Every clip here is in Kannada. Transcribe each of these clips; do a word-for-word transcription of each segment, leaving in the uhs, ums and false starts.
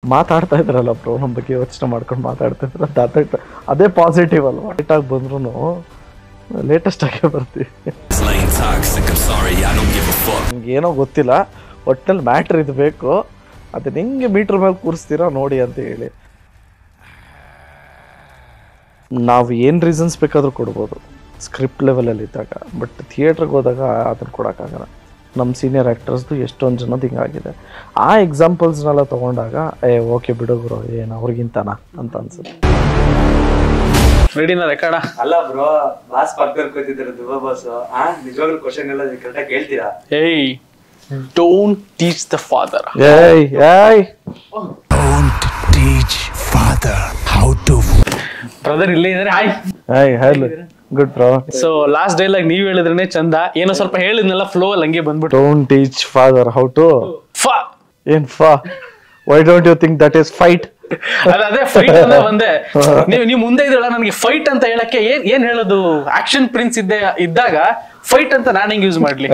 ಮಾತಾಡ್ತಾ ಇದ್ರಲ್ಲ ಬ್ರೋ, ನಮ್ಮ ಬಗ್ಗೆ ಯೋಚನೆ ಮಾಡ್ಕೊಂಡು ಮಾತಾಡ್ತಾ ಇದ್ರ ಅದೇ ಅದೇ ಪಾಸಿಟಿವ್ ಅಲ್ವಾ. ಲೇಟಾಗಿ ಬಂದ್ರೂ ಲೇಟೆಸ್ಟ್ ಆಗೇ ಬರ್ತೀವಿ. ನಿಮ್ಗೆ ಏನೋ ಗೊತ್ತಿಲ್ಲ, ಒಟ್ಟಿನಲ್ಲಿ ಮ್ಯಾಟ್ರ್ ಇದು ಬೇಕು, ಅದು ನಿಂಗೆ ಮೀಟ್ರ್ ಮೇಲೆ ಕೂರಿಸ್ತೀರಾ ನೋಡಿ ಅಂತ ಹೇಳಿ. ನಾವು ಏನು ರೀಸನ್ಸ್ ಬೇಕಾದರೂ ಕೊಡ್ಬೋದು ಸ್ಕ್ರಿಪ್ಟ್ ಲೆವೆಲಲ್ಲಿ ಇದ್ದಾಗ, ಬಟ್ ಥಿಯೇಟ್ರಿಗೆ ಹೋದಾಗ ಅದನ್ನು ಕೊಡೋಕ್ಕಾಗಲ್ಲ. ನಮ್ಮ ಸೀನಿಯರ್ ಆ್ಯಕ್ಟರ್ಸ್ದು ಎಷ್ಟೊಂದು ಜನದ್ದು ಹಿಂಗಾಗಿದೆ. ಆ ಎಕ್ಸಾಂಪಲ್ಸ್ನೆಲ್ಲ ತೊಗೊಂಡಾಗ ಏ ಓಕೆ ಬಿಡೋಗ್ರು ಏನು ಅವ್ರಿಗಿಂತನಾ ಅಂತ ಅನ್ಸುತ್ತೆ. ರೆಡಿನಾ ರೆಕಾರ್ಡ? ಅಲ್ಲ ಬ್ರೋ, ಬಾಸ್ ಪಕ್ಕದಲ್ಲಿ ಕೂತಿದ್ದಾರೆ ದುಬಾ ಬಾಸ್. ಆ ನಿಜವಾಗ್ಲೂ ಕ್ವಶನ್ ಎಲ್ಲ ಕರೆಕ್ಟಾಗಿ ಕೇಳ್ತೀರಾ? ಏಯ್, ಡೋಂಟ್ ಟೀಚ್ ದ ಫಾದರ್. ಏಯ್ ಏಯ್ Don't teach father how to. Brother ಇಲ್ಲೇ ಇದ್ದಾರೆ. Hi. Hi hello, good bro. So last dialogue ನೀವ್ ಹೇಳಿದ್ರೇನೆ ಚಂದ. ಏನೋ ಸ್ವಲ್ಪ ಹೇಳಿದ್ನೆಲ್ಲ ಫ್ಲೋ ಅಲ್ಲಿ ಹಂಗೆ ಬಂದ್ಬಿಟ್ಟು. Don't teach father how to. ಫಾ ಏನ್ ಫಾ? Why don't you think that is fight? ಅದೇ ಫೈಟ್ ಅಂತ ಬಂದೆ. ನೀವು ನೀವು ಮುಂದೆ ಇದ್ರಲ್ಲ, ನನಗೆ ಫೈಟ್ ಅಂತ ಹೇಳಕ್ಕೆ ಏನ್ ಏನ್ ಹೇಳೋದು? ಆಕ್ಷನ್ ಪ್ರಿನ್ಸ್ ಇದ್ದೆ ಇದ್ದಾಗ ಫೈಟ್ ಅಂತ ನಾನು ಹೆಂಗ್ ಯೂಸ್ ಮಾಡ್ಲಿ?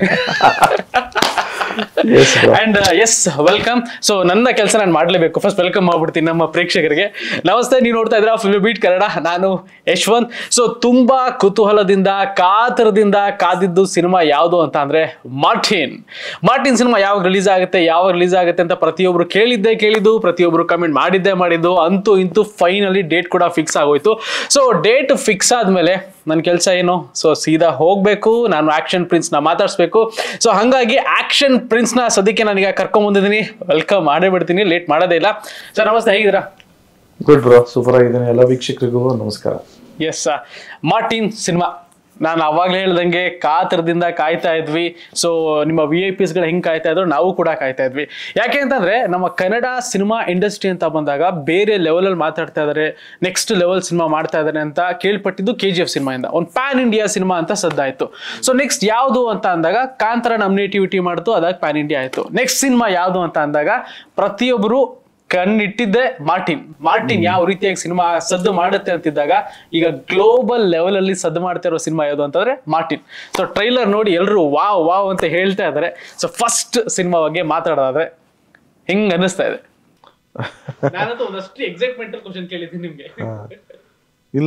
And S, welcome. ಸೊ ನನ್ನ ಕೆಲಸ ನಾನು ಮಾಡ್ಲೇಬೇಕು. ಫಸ್ಟ್ ವೆಲ್ಕಮ್ ಮಾಡ್ಬಿಡ್ತೀನಿ ನಮ್ಮ ಪ್ರೇಕ್ಷಕರಿಗೆ. ನಮಸ್ತೆ, ನೀವು ನೋಡ್ತಾ ಇದ್ರ ಫಿಲ್ಮ್ ಬೀಟ್ ಕನ್ನಡ. ನಾನು ಯಶವಂತ್. ಸೊ ತುಂಬಾ ಕುತೂಹಲದಿಂದ ಕಾತರದಿಂದ ಕಾದಿದ್ದು ಸಿನಿಮಾ ಯಾವುದು ಅಂತ ಅಂದ್ರೆ ಮಾರ್ಟಿನ್. ಮಾರ್ಟಿನ್ ಸಿನಿಮಾ ಯಾವಾಗ ರಿಲೀಸ್ ಆಗುತ್ತೆ ಯಾವಾಗ ರಿಲೀಸ್ ಆಗುತ್ತೆ ಅಂತ ಪ್ರತಿಯೊಬ್ರು ಕೇಳಿದ್ದೆ ಕೇಳಿದ್ದು, ಪ್ರತಿಯೊಬ್ರು ಕಮೆಂಟ್ ಮಾಡಿದ್ದೆ ಮಾಡಿದ್ದು. ಅಂತೂ ಇಂತೂ ಫೈನಲಿ ಡೇಟ್ ಕೂಡ ಫಿಕ್ಸ್ ಆಗೋಯ್ತು. ಸೊ ಡೇಟ್ ಫಿಕ್ಸ್ ಆದ್ಮೇಲೆ ನನ್ನ ಕೆಲಸ ಏನು? ಸೊ ಸೀದಾ ಹೋಗ್ಬೇಕು, ನಾನು ಆಕ್ಷನ್ ಪ್ರಿನ್ಸ್ ನ ಮಾತಾಡ್ಸ್ಬೇಕು. ಸೊ ಹಂಗಾಗಿ ಆಕ್ಷನ್ ಪ್ರಿನ್ಸ್ ನ ಸದ್ಯಕ್ಕೆ ನಾನೀಗ ಕರ್ಕೊಂಡ್ ಬಂದಿದ್ದೀನಿ. ವೆಲ್ಕಮ್ ಮಾಡೇ ಬಿಡ್ತೀನಿ, ಲೇಟ್ ಮಾಡೋದೇ ಇಲ್ಲ. ಸರ್ ನಮಸ್ತೆ, ಹೇಗಿದ್ದೀರಾ? ಗುಡ್ ಬ್ರೋ, ಸೂಪರ್ ಆಗಿದ್ದೀನಿ. ಎಲ್ಲ ವೀಕ್ಷಕರಿಗೂ ನಮಸ್ಕಾರ. ಎಸ್, ಮಾರ್ಟಿನ್ ಸಿನಿಮಾ ನಾನು ಅವಾಗಲೇ ಹೇಳ್ದಂಗೆ ಕಾತರದಿಂದ ಕಾಯ್ತಾ ಇದ್ವಿ. ಸೊ ನಿಮ್ಮ ವಿ ಐ ಪಿಸ್ಗಳು ಹೆಂಗೆ ಕಾಯ್ತಾ ಇದ್ರು, ನಾವು ಕೂಡ ಕಾಯ್ತಾ ಇದ್ವಿ. ಯಾಕೆ ಅಂತಂದ್ರೆ ನಮ್ಮ ಕನ್ನಡ ಸಿನಿಮಾ ಇಂಡಸ್ಟ್ರಿ ಅಂತ ಬಂದಾಗ ಬೇರೆ ಲೆವೆಲಲ್ಲಿ ಮಾತಾಡ್ತಾ ಇದ್ದಾರೆ, ನೆಕ್ಸ್ಟ್ ಲೆವೆಲ್ ಸಿನಿಮಾ ಮಾಡ್ತಾ ಇದ್ದಾರೆ ಅಂತ ಕೇಳ್ಪಟ್ಟಿದ್ದು ಕೆ ಜಿ ಎಫ್ ಸಿನಿಮಾಯಿಂದ. ಒಂದು ಪ್ಯಾನ್ ಇಂಡಿಯಾ ಸಿನಿಮಾ ಅಂತ ಸದ್ದಾಯ್ತು. ಸೊ ನೆಕ್ಸ್ಟ್ ಯಾವುದು ಅಂತ ಅಂದಾಗ ಕಾಂತಾರ ನಾಮಿನೇಟಿವಿಟಿ ಮಾಡ್ತು, ಅದಾಗ ಪ್ಯಾನ್ ಇಂಡಿಯಾ ಆಯ್ತು. ನೆಕ್ಸ್ಟ್ ಸಿನಿಮಾ ಯಾವುದು ಅಂತ ಅಂದಾಗ ಪ್ರತಿಯೊಬ್ಬರು ಕಣ್ಣಿಟ್ಟಿದ್ದೆ ಮಾರ್ಟಿನ್. ಮಾರ್ಟಿನ್ ಯಾವ ರೀತಿಯಾಗಿ ಸಿನಿಮಾ ಸದ್ದು ಮಾಡುತ್ತೆ ಅಂತಿದ್ದಾಗ ಈಗ ಗ್ಲೋಬಲ್ ಲೆವೆಲ್ ಅಲ್ಲಿ ಸದ್ದು ಮಾಡ್ತಾ ಇರೋ ಸಿನಿಮಾ ಯಾವುದು ಅಂತಂದ್ರೆ ಮಾರ್ಟಿನ್. ಸೊ ಟ್ರೈಲರ್ ನೋಡಿ ಎಲ್ಲರೂ ವಾವ್ ವಾವ್ ಅಂತ ಹೇಳ್ತಾ ಇದ್ದಾರೆ. ಸೊ ಫಸ್ಟ್ ಸಿನಿಮಾ ಬಗ್ಗೆ ಮಾತಾಡೋದಾದ್ರೆ ಹೆಂಗ್ ಅನಿಸ್ತಾ ಇದೆ? ನಾನಂತೂ ಒಂದಷ್ಟು ಎಕ್ಸೈಟ್ಮೆಂಟ್ ಕ್ವಶನ್ ಕೇಳಿದ್ದೀನಿ ನಿಮ್ಗೆ. ಇಲ್ಲ,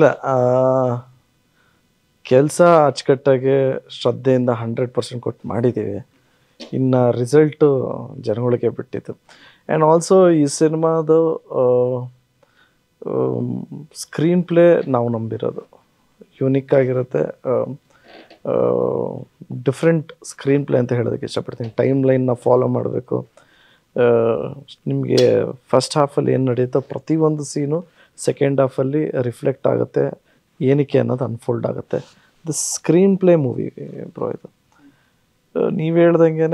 ಕೆಲಸ ಅಚ್ಚುಕಟ್ಟಾಗಿ ಶ್ರದ್ಧೆಯಿಂದ ಹಂಡ್ರೆಡ್ ಪರ್ಸೆಂಟ್ ಕೊಟ್ಟು ಮಾಡಿದ್ದೀವಿ. ಇನ್ನು ರಿಸಲ್ಟು ಜನಗಳಿಗೆ ಬಿಟ್ಟಿದ್ದು. ಆ್ಯಂಡ್ ಆಲ್ಸೋ ಈ ಸಿನಿಮಾದು ಸ್ಕ್ರೀನ್ ಪ್ಲೇ ನಾವು ನಂಬಿರೋದು ಯುನಿಕ್ ಆಗಿರುತ್ತೆ. ಡಿಫ್ರೆಂಟ್ ಸ್ಕ್ರೀನ್ ಪ್ಲೇ ಅಂತ ಹೇಳೋದಕ್ಕೆ ಇಷ್ಟಪಡ್ತೀನಿ. ಟೈಮ್ ಲೈನ್ನ ಫಾಲೋ ಮಾಡಬೇಕು. ನಿಮಗೆ ಫಸ್ಟ್ ಹಾಫಲ್ಲಿ ಏನು ನಡೆಯುತ್ತೋ ಪ್ರತಿಯೊಂದು ಸೀನು ಸೆಕೆಂಡ್ ಹಾಫಲ್ಲಿ ರಿಫ್ಲೆಕ್ಟ್ ಆಗುತ್ತೆ, ಏನಕ್ಕೆ ಅನ್ನೋದು ಅನ್ಫೋಲ್ಡ್ ಆಗುತ್ತೆ. ಇದು ಸ್ಕ್ರೀನ್ ಪ್ಲೇ ಮೂವಿ ಬ್ರೋ. ಇದು ನೀವು ಹೇಳ್ದಂಗೆ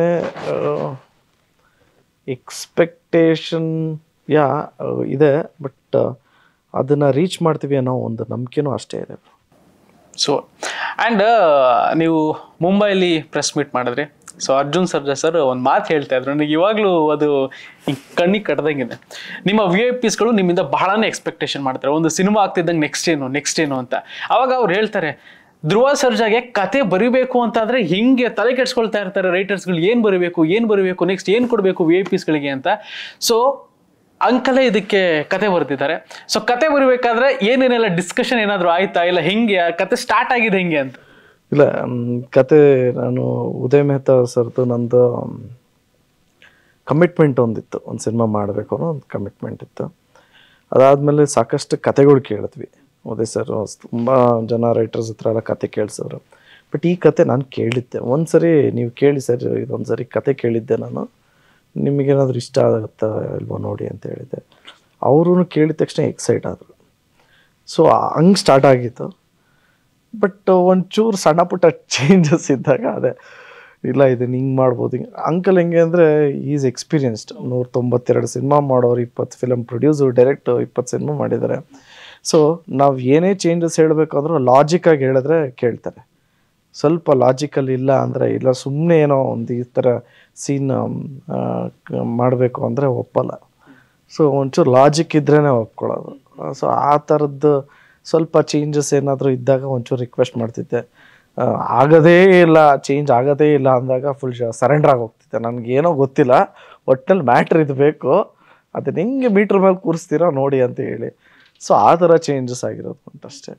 ಎಕ್ಸ್ಪೆಕ್ಟೇಷನ್ ಯಾ ಇದೆ, ಬಟ್ ಅದನ್ನು ರೀಚ್ ಮಾಡ್ತೀವಿ ಅನ್ನೋ ಒಂದು ನಂಬಿಕೆನೂ ಅಷ್ಟೇ ಇದೆ. ಸೊ ಆ್ಯಂಡ್ ನೀವು ಮುಂಬೈಲಿ ಪ್ರೆಸ್ ಮೀಟ್ ಮಾಡಿದ್ರಿ. ಸೊ ಅರ್ಜುನ್ ಸರ್ಜಾ ಸರ್ ಒಂದು ಮಾತು ಹೇಳ್ತಾ ಇದ್ರು, ನನಗೆ ಇವಾಗಲೂ ಅದು ಕಣ್ಣಿಗೆ ಕಟ್ಟದಂಗಿದೆ. ನಿಮ್ಮ ವಿ ಐ ಪಿಸ್ಗಳು ನಿಮ್ಮಿಂದ ಬಹಳನೇ ಎಕ್ಸ್ಪೆಕ್ಟೇಷನ್ ಮಾಡ್ತಾರೆ, ಒಂದು ಸಿನಿಮಾ ಆಗ್ತಿದ್ದಂಗೆ ನೆಕ್ಸ್ಟ್ ಏನು ನೆಕ್ಸ್ಟ್ ಏನು ಅಂತ. ಅವಾಗ ಅವ್ರು ಹೇಳ್ತಾರೆ, ಧ್ರುವ ಸರ್ಜಾಗೆ ಕತೆ ಬರಿಬೇಕು ಅಂತಾದರೆ ಹಿಂಗೆ ತಲೆ ಕೆಡ್ಸ್ಕೊಳ್ತಾ ಇರ್ತಾರೆ ರೈಟರ್ಸ್ಗಳು, ಏನು ಬರೀಬೇಕು ಏನು ಬರೀಬೇಕು ನೆಕ್ಸ್ಟ್ ಏನು ಕೊಡಬೇಕು ವಿ ಐ ಪಿಸ್ಗಳಿಗೆ ಅಂತ. ಸೊ ಅಂಕಲೇ ಇದಕ್ಕೆ ಕತೆ ಬರೆದಿದ್ದಾರೆ. ಸೊ ಕತೆ ಬರೀಬೇಕಾದ್ರೆ ಏನೇನೆಲ್ಲ ಡಿಸ್ಕಷನ್ ಏನಾದರೂ ಆಯ್ತಾ, ಇಲ್ಲ ಹೆಂಗೆ ಕತೆ ಸ್ಟಾರ್ಟ್ ಆಗಿದೆ ಹೆಂಗೆ ಅಂತ? ಇಲ್ಲ, ಕತೆ ನಾನು ಉದಯ್ ಮೆಹ್ತಾ ಸರ್ದು ನಂದು ಕಮಿಟ್ಮೆಂಟ್ ಒಂದಿತ್ತು, ಒಂದು ಸಿನಿಮಾ ಮಾಡಬೇಕು ಅನ್ನೋ ಒಂದು ಕಮಿಟ್ಮೆಂಟ್ ಇತ್ತು. ಅದಾದಮೇಲೆ ಸಾಕಷ್ಟು ಕತೆಗಳು ಕೇಳಿದ್ವಿ. ಉದಯ್ ಸರ್ ತುಂಬ ಜನ ರೈಟರ್ಸ್ ಹತ್ರ ಎಲ್ಲ ಕತೆ ಕೇಳಿಸೋರು. ಬಟ್ ಈ ಕತೆ ನಾನು ಕೇಳಿದ್ದೆ ಒಂದು ಸರಿ, ನೀವು ಕೇಳಿ ಸರ್ ಇದೊಂದು ಸರಿ ಕತೆ ಕೇಳಿದ್ದೆ ನಾನು, ನಿಮಗೇನಾದರೂ ಇಷ್ಟ ಆಗುತ್ತಾ ಇಲ್ವೋ ನೋಡಿ ಅಂತ ಹೇಳಿದ್ದೆ. ಅವರು ಕೇಳಿದ ತಕ್ಷಣ ಎಕ್ಸೈಟ್ ಆದರು. ಸೊ ಹಂಗೆ ಸ್ಟಾರ್ಟ್ ಆಗಿತ್ತು. ಬಟ್ ಒಂಚೂರು ಸಣ್ಣ ಪುಟ್ಟ ಚೇಂಜಸ್ ಇದ್ದಾಗ ಅದೇ ಇಲ್ಲ ಇದನ್ನು ಹಿಂಗೆ ಮಾಡ್ಬೋದು. ಹಿಂಗೆ ಅಂಕಲ್ ಹೆಂಗೆ ಅಂದರೆ ಈಸ್ ಎಕ್ಸ್ಪೀರಿಯನ್ಸ್ಡ್. ನೂರ ತೊಂಬತ್ತೆರಡು ಸಿನಿಮಾ ಮಾಡೋರು, ಇಪ್ಪತ್ತು ಫಿಲಮ್ ಪ್ರೊಡ್ಯೂಸು ಡೈರೆಕ್ಟು, ಇಪ್ಪತ್ತು ಸಿನಿಮಾ ಮಾಡಿದ್ದಾರೆ. ಸೊ ನಾವು ಏನೇ ಚೇಂಜಸ್ ಹೇಳಬೇಕಾದ್ರೂ ಲಾಜಿಕ್ಕಾಗಿ ಹೇಳಿದ್ರೆ ಕೇಳ್ತಾರೆ. ಸ್ವಲ್ಪ ಲಾಜಿಕಲ್ ಇಲ್ಲ ಅಂದರೆ, ಇಲ್ಲ ಸುಮ್ಮನೆ ಏನೋ ಒಂದು ಈ ಥರ ಸೀನ್ ಮಾಡಬೇಕು ಅಂದರೆ ಒಪ್ಪಲ್ಲ. ಸೊ ಒಂಚೂರು ಲಾಜಿಕ್ ಇದ್ರೇ ಒಪ್ಕೊಳ್ಳೋದು. ಸೊ ಆ ಥರದ್ದು ಸ್ವಲ್ಪ ಚೇಂಜಸ್ ಏನಾದರೂ ಇದ್ದಾಗ ಒಂಚೂರು ರಿಕ್ವೆಸ್ಟ್ ಮಾಡ್ತಿದ್ದೆ. ಆಗೋದೇ ಇಲ್ಲ, ಚೇಂಜ್ ಆಗೋದೇ ಇಲ್ಲ ಅಂದಾಗ ಫುಲ್ ಸರೆಂಡರ್ ಆಗಿ ಹೋಗ್ತಿದ್ದೆ. ನನಗೇನೋ ಗೊತ್ತಿಲ್ಲ, ಒಟ್ಟಿನಲ್ಲಿ ಮ್ಯಾಟ್ರ್ ಇದು ಬೇಕು, ಅದನ್ನ ಹೆಂಗೆ ಮೀಟ್ರ್ ಮೇಲೆ ಕೂರಿಸ್ತೀರಾ ನೋಡಿ ಅಂತ ಹೇಳಿ. ಸೊ ಆ ಥರ ಚೇಂಜಸ್ ಆಗಿರೋದು ಅಂತಷ್ಟೇ.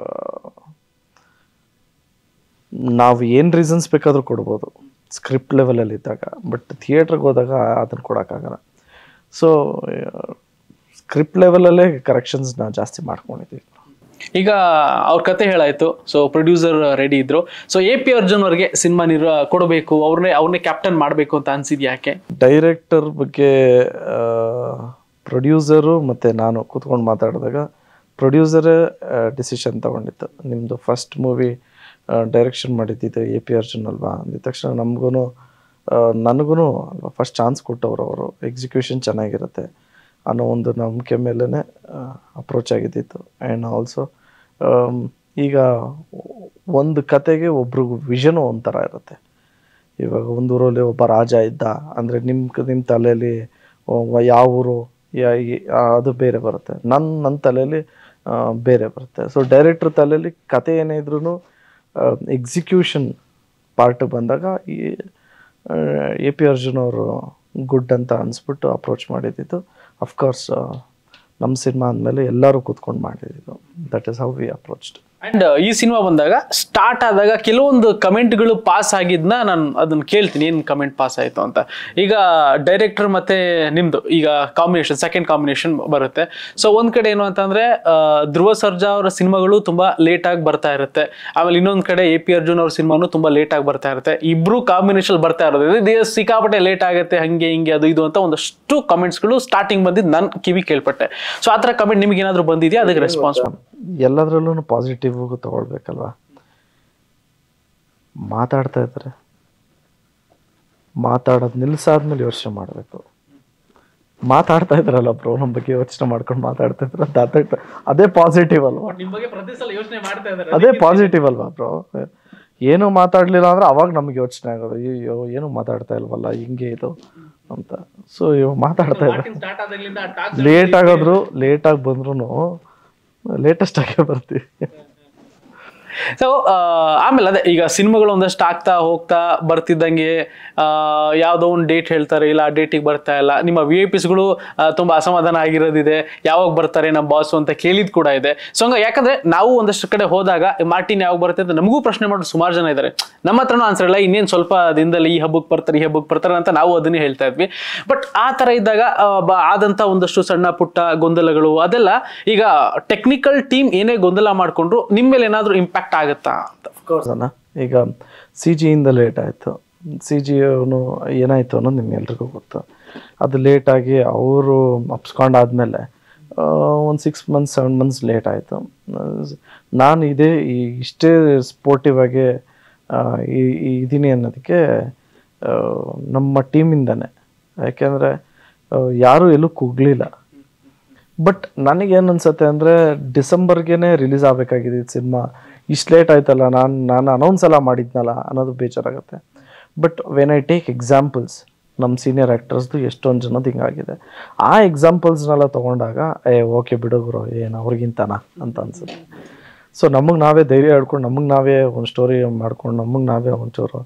ನಾವು ಏನು ರೀಸನ್ಸ್ ಬೇಕಾದರೂ ಕೊಡ್ಬೋದು ಸ್ಕ್ರಿಪ್ಟ್ ಲೆವೆಲಲ್ಲಿ ಇದ್ದಾಗ, ಬಟ್ ಥಿಯೇಟ್ರಿಗೆ ಹೋದಾಗ ಅದನ್ನು ಕೊಡೋಕ್ಕಾಗಲ್ಲ. ಸೊ ಸ್ಕ್ರಿಪ್ಟ್ ಲೆವೆಲಲ್ಲೇ ಕರೆಕ್ಷನ್ಸ್ನ ಜಾಸ್ತಿ ಮಾಡ್ಕೊಂಡಿದ್ದೀವಿ. ಈಗ ಅವ್ರ ಕತೆ ಹೇಳಾಯ್ತು, ಸೊ ಪ್ರೊಡ್ಯೂಸರ್ ರೆಡಿ ಇದ್ರು, ಸೊ ಎ ಪಿ ಅರ್ಜುನ್ ಅವ್ರಿಗೆ ಸಿನಿಮಾ ನಿರ್ ಕೊಡಬೇಕು, ಅವ್ರನ್ನೇ ಅವ್ರನ್ನೇ ಕ್ಯಾಪ್ಟನ್ ಮಾಡಬೇಕು ಅಂತ ಅನ್ಸಿದ್ ಯಾಕೆ? ಡೈರೆಕ್ಟರ್ ಬಗ್ಗೆ ಪ್ರೊಡ್ಯೂಸರು ಮತ್ತು ನಾನು ಕೂತ್ಕೊಂಡು ಮಾತಾಡಿದಾಗ ಪ್ರೊಡ್ಯೂಸರೇ ಡಿಸಿಷನ್ ತೊಗೊಂಡಿತ್ತು. ನಿಮ್ಮದು ಫಸ್ಟ್ ಮೂವಿ ಡೈರೆಕ್ಷನ್ ಮಾಡಿದ್ದಿದ್ದು ಎ ಪಿ ಅರ್ಜುನ್ ಅಲ್ವಾ ಅಂದಿದ ತಕ್ಷಣ ನಮಗೂ ನನಗೂ ಅಲ್ವಾ ಫಸ್ಟ್ ಚಾನ್ಸ್ ಕೊಟ್ಟವರು ಅವರು, ಎಕ್ಸಿಕ್ಯೂಷನ್ ಚೆನ್ನಾಗಿರುತ್ತೆ ಅನ್ನೋ ಒಂದು ನಂಬಿಕೆ ಮೇಲೇ ಅಪ್ರೋಚ್ ಆಗಿದ್ದಿತ್ತು. ಆ್ಯಂಡ್ ಆಲ್ಸೋ ಈಗ ಒಂದು ಕತೆಗೆ ಒಬ್ರಿಗೂ ವಿಷನು ಒಂಥರ ಇರುತ್ತೆ. ಇವಾಗ ಒಂದು ಊರಲ್ಲಿ ಒಬ್ಬ ರಾಜ ಇದ್ದ ಅಂದರೆ ನಿಮ್ಮ ನಿಮ್ಮ ತಲೆಯಲ್ಲಿ ಯಾವ ಊರು ಅದು ಬೇರೆ ಬರುತ್ತೆ, ನನ್ನ ನನ್ನ ತಲೆಯಲ್ಲಿ ಬೇರೆ ಬರುತ್ತೆ. ಸೊ ಡೈರೆಕ್ಟ್ರ್ ತಲೆಯಲ್ಲಿ ಕತೆ ಏನೇ ಇದ್ರೂ ಎಕ್ಸಿಕ್ಯೂಷನ್ ಪಾರ್ಟ್ ಬಂದಾಗ ಈ ಎ ಪಿ ಅರ್ಜುನ್ ಅವರು ಗುಡ್ ಅಂತ ಅನಿಸ್ಬಿಟ್ಟು ಅಪ್ರೋಚ್ ಮಾಡಿದ್ದಿದ್ದು. ಅಫ್ಕೋರ್ಸ್ ನಮ್ಮ ಸಿನಿಮಾ ಅಂದಮೇಲೆ ಎಲ್ಲರೂ ಕೂತ್ಕೊಂಡು ಮಾಡಿದ್ದು. That is how we approached. And ಈ ಸಿನಿಮಾ ಬಂದಾಗ ಸ್ಟಾರ್ಟ್ ಆದಾಗ ಕೆಲವೊಂದು ಕಮೆಂಟ್ಗಳು ಪಾಸ್ ಆಗಿದ್ನ ನಾನು ಅದನ್ನ ಕೇಳ್ತೀನಿ, ಏನು ಕಮೆಂಟ್ ಪಾಸ್ ಆಯಿತು ಅಂತ. ಈಗ ಡೈರೆಕ್ಟರ್ ಮತ್ತೆ ನಿಮ್ದು ಈಗ ಕಾಂಬಿನೇಷನ್ ಸೆಕೆಂಡ್ ಕಾಂಬಿನೇಷನ್ ಬರುತ್ತೆ. ಸೊ ಒಂದ್ ಕಡೆ ಏನು ಅಂತಂದ್ರೆ ಧ್ರುವ ಸರ್ಜಾ ಅವರ ಸಿನಿಮಾಗಳು ತುಂಬಾ ಲೇಟ್ ಆಗಿ ಬರ್ತಾ ಇರುತ್ತೆ, ಆಮೇಲೆ ಇನ್ನೊಂದ್ ಕಡೆ ಎ ಪಿ ಅರ್ಜುನ್ ಅವ್ರ ಸಿನಿಮಾನು ತುಂಬಾ ಲೇಟ್ ಆಗಿ ಬರ್ತಾ ಇರುತ್ತೆ. ಇಬ್ರು ಕಾಂಬಿನೇಷನ್ ಬರ್ತಾ ಇರೋದು ಸಿಕ್ಕಾಪಟ್ಟೆ ಲೇಟ್ ಆಗುತ್ತೆ, ಹಂಗೆ ಹಿಂಗೆ ಅದು ಇದು ಅಂತ ಒಂದಷ್ಟು ಕಮೆಂಟ್ಸ್ಗಳು ಸ್ಟಾರ್ಟಿಂಗ್ ಬಂದಿದ್ದು ನಾನು ಕಿವಿ ಕೇಳ್ಪಟ್ಟೆ. ಸೊ ಆ ಥರ ಕಮೆಂಟ್ ನಿಮ್ಗೆ ಏನಾದ್ರು ಬಂದಿದೆಯಾ? ಅದಕ್ಕೆ ರೆಸ್ಪಾನ್ಸ್ ಎಲ್ಲದರಲ್ಲೂ ಪಾಸಿಟಿವ್ ತಗೊಳ್ಬೇಕಲ್ವಾ. ಮಾತಾಡ್ತಾ ಇದ್ದಾರೆ, ಮಾತಾಡೋದು ನಿಲ್ಸಾದ್ಮೇಲೆ ಯೋಚನೆ ಮಾಡಬೇಕು. ಮಾತಾಡ್ತಾ ಇದ್ರಲ್ಲ ಬ್ರೋ, ನಮ್ಮ ಬಗ್ಗೆ ಯೋಚನೆ ಮಾಡ್ಕೊಂಡು ಮಾತಾಡ್ತಾ ಇದ್ರ ಅದೇ ಪಾಸಿಟಿವ್ ಅಲ್ವಾ, ಅದೇ ಪಾಸಿಟಿವ್ ಅಲ್ವಾ ಬ್ರೋ. ಏನು ಮಾತಾಡ್ಲಿಲ್ಲ ಅಂದ್ರೆ ಅವಾಗ ನಮ್ಗೆ ಯೋಚನೆ ಆಗೋದು, ಅಯ್ಯೋ ಏನು ಮಾತಾಡ್ತಾ ಇಲ್ವಲ್ಲ ಹಿಂಗೆ ಇದು ಅಂತ. ಸೊ ಇವಾಗ ಮಾತಾಡ್ತಾ ಇದ್ದಾರೆ, ಲೇಟ್ ಆಗೋದ್ರು ಲೇಟಾಗಿ ಬಂದ್ರು ಲೇಟೆಸ್ಟ್ ಆಗೇ ಬರ್ತೀವಿ. ಸೊ ಆಮೇಲೆ ಅದೇ ಈಗ ಸಿನಿಮಾಗಳು ಒಂದಷ್ಟು ಆಗ್ತಾ ಹೋಗ್ತಾ ಬರ್ತಿದ್ದಂಗೆ ಯಾವುದೋ ಒಂದು ಡೇಟ್ ಹೇಳ್ತಾರೆ, ಇಲ್ಲ ಆ ಡೇಟಿಗೆ ಬರ್ತಾ ಇಲ್ಲ. ನಿಮ್ಮ ವಿ ಐ ಪಿಸ್ಗಳು ತುಂಬ ಅಸಮಾಧಾನ ಆಗಿರೋದಿದೆ, ಯಾವಾಗ ಬರ್ತಾರೆ ನಮ್ಮ ಬಾಸು ಅಂತ ಕೇಳಿದ್ ಕೂಡ ಇದೆ. ಸೊ ಹಂಗ ಯಾಕಂದ್ರೆ ನಾವು ಒಂದಷ್ಟು ಕಡೆ ಹೋದಾಗ ಮಾರ್ಟಿನ್ ಯಾವಾಗ ಬರುತ್ತೆ ಅಂತ ನಮಗೂ ಪ್ರಶ್ನೆ ಮಾಡೋದು ಸುಮಾರು ಜನ ಇದ್ದಾರೆ. ನಮ್ಮ ಹತ್ರನೂ ಆನ್ಸರ್ ಇಲ್ಲ, ಇನ್ನೇನು ಸ್ವಲ್ಪ ದಿನದಲ್ಲಿ ಈ ಹಬ್ಬಕ್ಕೆ ಬರ್ತಾರೆ ಈ ಹಬ್ಬಕ್ಕೆ ಬರ್ತಾರೆ ಅಂತ ನಾವು ಅದನ್ನೇ ಹೇಳ್ತಾ ಇದ್ವಿ. ಬಟ್ ಆ ಥರ ಇದ್ದಾಗ ಆದಂಥ ಒಂದಷ್ಟು ಸಣ್ಣ ಪುಟ್ಟ ಗೊಂದಲಗಳು ಅದೆಲ್ಲ ಈಗ ಟೆಕ್ನಿಕಲ್ ಟೀಮ್ ಏನೇ ಗೊಂದಲ ಮಾಡಿಕೊಂಡ್ರು ನಿಮ್ಮ ಮೇಲೆ ಏನಾದರೂ ಇಂಪ್ಯಾಕ್ಟ್ ಆಗುತ್ತಾ ಅಂತ? ಅಫ್ಕೋರ್ಸ್ ಅಣ್ಣ, ಈಗ ಸಿ ಜಿಯಿಂದ ಲೇಟ್ ಆಯಿತು. ಸಿ ಜಿ ಅವನು ಏನಾಯಿತು ಅನ್ನೋದು ನಿಮ್ಗೆಲ್ರಿಗೂ ಗೊತ್ತು. ಅದು ಲೇಟಾಗಿ ಅವರು ಅಪ್ಸ್ಕೊಂಡಾದ್ಮೇಲೆ ಒಂದು six months seven months late ಆಯಿತು. ನಾನು ಇದೇ ಈ ಇಷ್ಟೇ ಸ್ಪೋರ್ಟಿವ್ ಆಗಿ ಇದ್ದೀನಿ ಅನ್ನೋದಕ್ಕೆ ನಮ್ಮ ಟೀಮಿಂದನೇ. ಯಾಕೆಂದರೆ ಯಾರೂ ಎಲ್ಲೂ ಕುಗ್ಲಿಲ್ಲ. ಬಟ್ ನನಗೇನು ಅನ್ಸುತ್ತೆ ಅಂದರೆ ಡಿಸೆಂಬರ್ಗೆ ರಿಲೀಸ್ ಆಗಬೇಕಾಗಿದೆ ಸಿನಿಮಾ, ಇಷ್ಟು ಲೇಟ್ ಆಯ್ತಲ್ಲ, ನಾನು ನಾನು ಅನೌನ್ಸ್ ಎಲ್ಲ ಮಾಡಿದ್ನಲ್ಲ ಅನ್ನೋದು ಬೇಜಾರಾಗುತ್ತೆ. But when I take examples ನಮ್ಮ ಸೀನಿಯರ್ ಆ್ಯಕ್ಟರ್ಸ್ದು ಎಷ್ಟೊಂದು ಜನದ್ದು ಹಿಂಗಾಗಿದೆ. ಆ ಎಕ್ಸಾಂಪಲ್ಸ್ನೆಲ್ಲ ತೊಗೊಂಡಾಗ ಏ ಓಕೆ ಬಿಡೋಗ್ರು ಏನು ಅವ್ರಿಗಿಂತನ ಅಂತ ಅನ್ಸುತ್ತೆ. ಸೊ ನಮಗೆ ನಾವೇ ಧೈರ್ಯ ಹೇಳ್ಕೊಂಡು ನಮಗೆ ನಾವೇ ಒಂದು ಸ್ಟೋರಿ ಮಾಡ್ಕೊಂಡು ನಮಗೆ ನಾವೇ ಒಂಚೂರು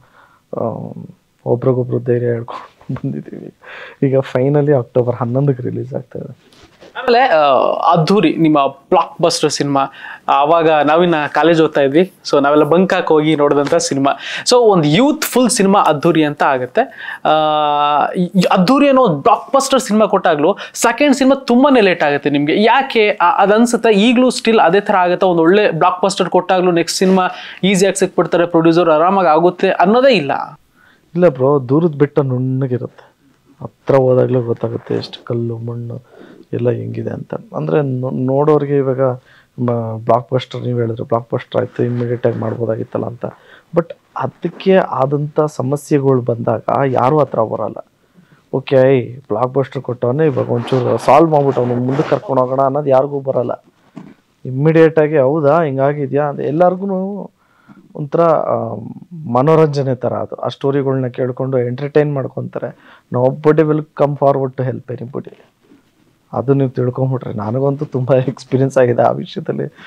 ಒಬ್ರಿಗೊಬ್ರು ಧೈರ್ಯ ಹೇಳ್ಕೊಂಡು ಬಂದಿದ್ದೀವಿ. ಈಗ ಫೈನಲಿ ಅಕ್ಟೋಬರ್ ಹನ್ನೊಂದಕ್ಕೆ ರಿಲೀಸ್ ಆಗ್ತಾಯಿದೆ. ಆಮೇಲೆ ಅದ್ಧೂರಿ ನಿಮ್ಮ ಬ್ಲಾಕ್ ಬಸ್ಟರ್ ಸಿನಿಮಾ, ಆವಾಗ ನಾವಿನ್ನ ಕಾಲೇಜ್ ಓದ್ತಾ ಇದ್ವಿ. ಸೊ ನಾವೆಲ್ಲ ಬಂಕ್ ಹಾಕಿ ಹೋಗಿ ನೋಡಿದಂಥ ಸಿನಿಮಾ. ಸೊ ಒಂದು ಯೂತ್ ಫುಲ್ ಸಿನಿಮಾ ಅದ್ಧೂರಿ ಅಂತ ಆಗುತ್ತೆ. ಅದ್ಧೂರಿ ಅನ್ನೋ ಬ್ಲಾಕ್ ಬಸ್ಟರ್ ಸಿನಿಮಾ ಕೊಟ್ಟಾಗ್ಲೂ ಸೆಕೆಂಡ್ ಸಿನಿಮಾ ತುಂಬಾನೇ ಲೇಟ್ ಆಗುತ್ತೆ ನಿಮಗೆ. ಯಾಕೆ ಅದು ಅನ್ಸುತ್ತೆ? ಈಗಲೂ ಸ್ಟಿಲ್ ಅದೇ ಥರ ಆಗುತ್ತೆ? ಒಂದು ಒಳ್ಳೆ ಬ್ಲಾಕ್ ಬಸ್ಟರ್ ಕೊಟ್ಟಾಗ್ಲೂ ನೆಕ್ಸ್ಟ್ ಸಿನಿಮಾ ಈಸಿಯಾಗಿ ಸಿಕ್ಬಿಡ್ತಾರೆ, ಪ್ರೊಡ್ಯೂಸರ್ ಆರಾಮಾಗಿ ಆಗುತ್ತೆ ಅನ್ನೋದೇ ಇಲ್ಲ? ಇಲ್ಲ ಬ್ರೋ, ದೂರದ ಬೆಟ್ಟ ನುಣ್ಣಗಿರುತ್ತೆ, ಹತ್ರ ಹೋದಾಗಲೇ ಗೊತ್ತಾಗುತ್ತೆ ಎಷ್ಟು ಕಲ್ಲು ಮಣ್ಣು ಎಲ್ಲ ಹೆಂಗಿದೆ ಅಂತ. ಅಂದರೆ ನೋಡೋರಿಗೆ ಇವಾಗ ಬ್ಲಾಕ್ ಬಸ್ಟರ್ ನೀವು ಹೇಳಿದ್ರೆ ಬ್ಲಾಕ್ ಬಸ್ಟರ್ ಆಯಿತು ಇಮ್ಮಿಡಿಯೇಟಾಗಿ ಮಾಡ್ಬೋದಾಗಿತ್ತಲ್ಲ ಅಂತ. ಬಟ್ ಅದಕ್ಕೆ ಆದಂಥ ಸಮಸ್ಯೆಗಳು ಬಂದಾಗ ಯಾರೂ ಹತ್ರ ಬರೋಲ್ಲ. ಓಕೆ ಐ ಬ್ಲಾಕ್ ಬಸ್ಟರ್ ಕೊಟ್ಟವನೇ ಇವಾಗ ಒಂಚೂರು ಸಾಲ್ವ್ ಮಾಡ್ಬಿಟ್ಟು ಅವನು ಮುಂದಕ್ಕೆ ಕರ್ಕೊಂಡು ಹೋಗೋಣ ಅನ್ನೋದು ಯಾರಿಗೂ ಬರೋಲ್ಲ. ಇಮ್ಮಿಡಿಯೇಟಾಗಿ ಹೌದಾ ಹಿಂಗಾಗಿದೆಯಾ ಅಂತ ಎಲ್ಲರಿಗೂ ಒಂಥರ ಮನೋರಂಜನೆ ಥರ ಅದು. ಆ ಸ್ಟೋರಿಗಳ್ನ ಕೇಳಿಕೊಂಡು ಎಂಟರ್ಟೈನ್ ಮಾಡ್ಕೊತಾರೆ. Nobody will come forward to help anybody. ಅದು ನೀವು ತಿಳ್ಕೊಂಬಿಟ್ರೆ, ನನಗಂತೂ ತುಂಬ ಎಕ್ಸ್ಪೀರಿಯನ್ಸ್ ಆಗಿದೆ ಆ ವಿಷಯದಲ್ಲಿ.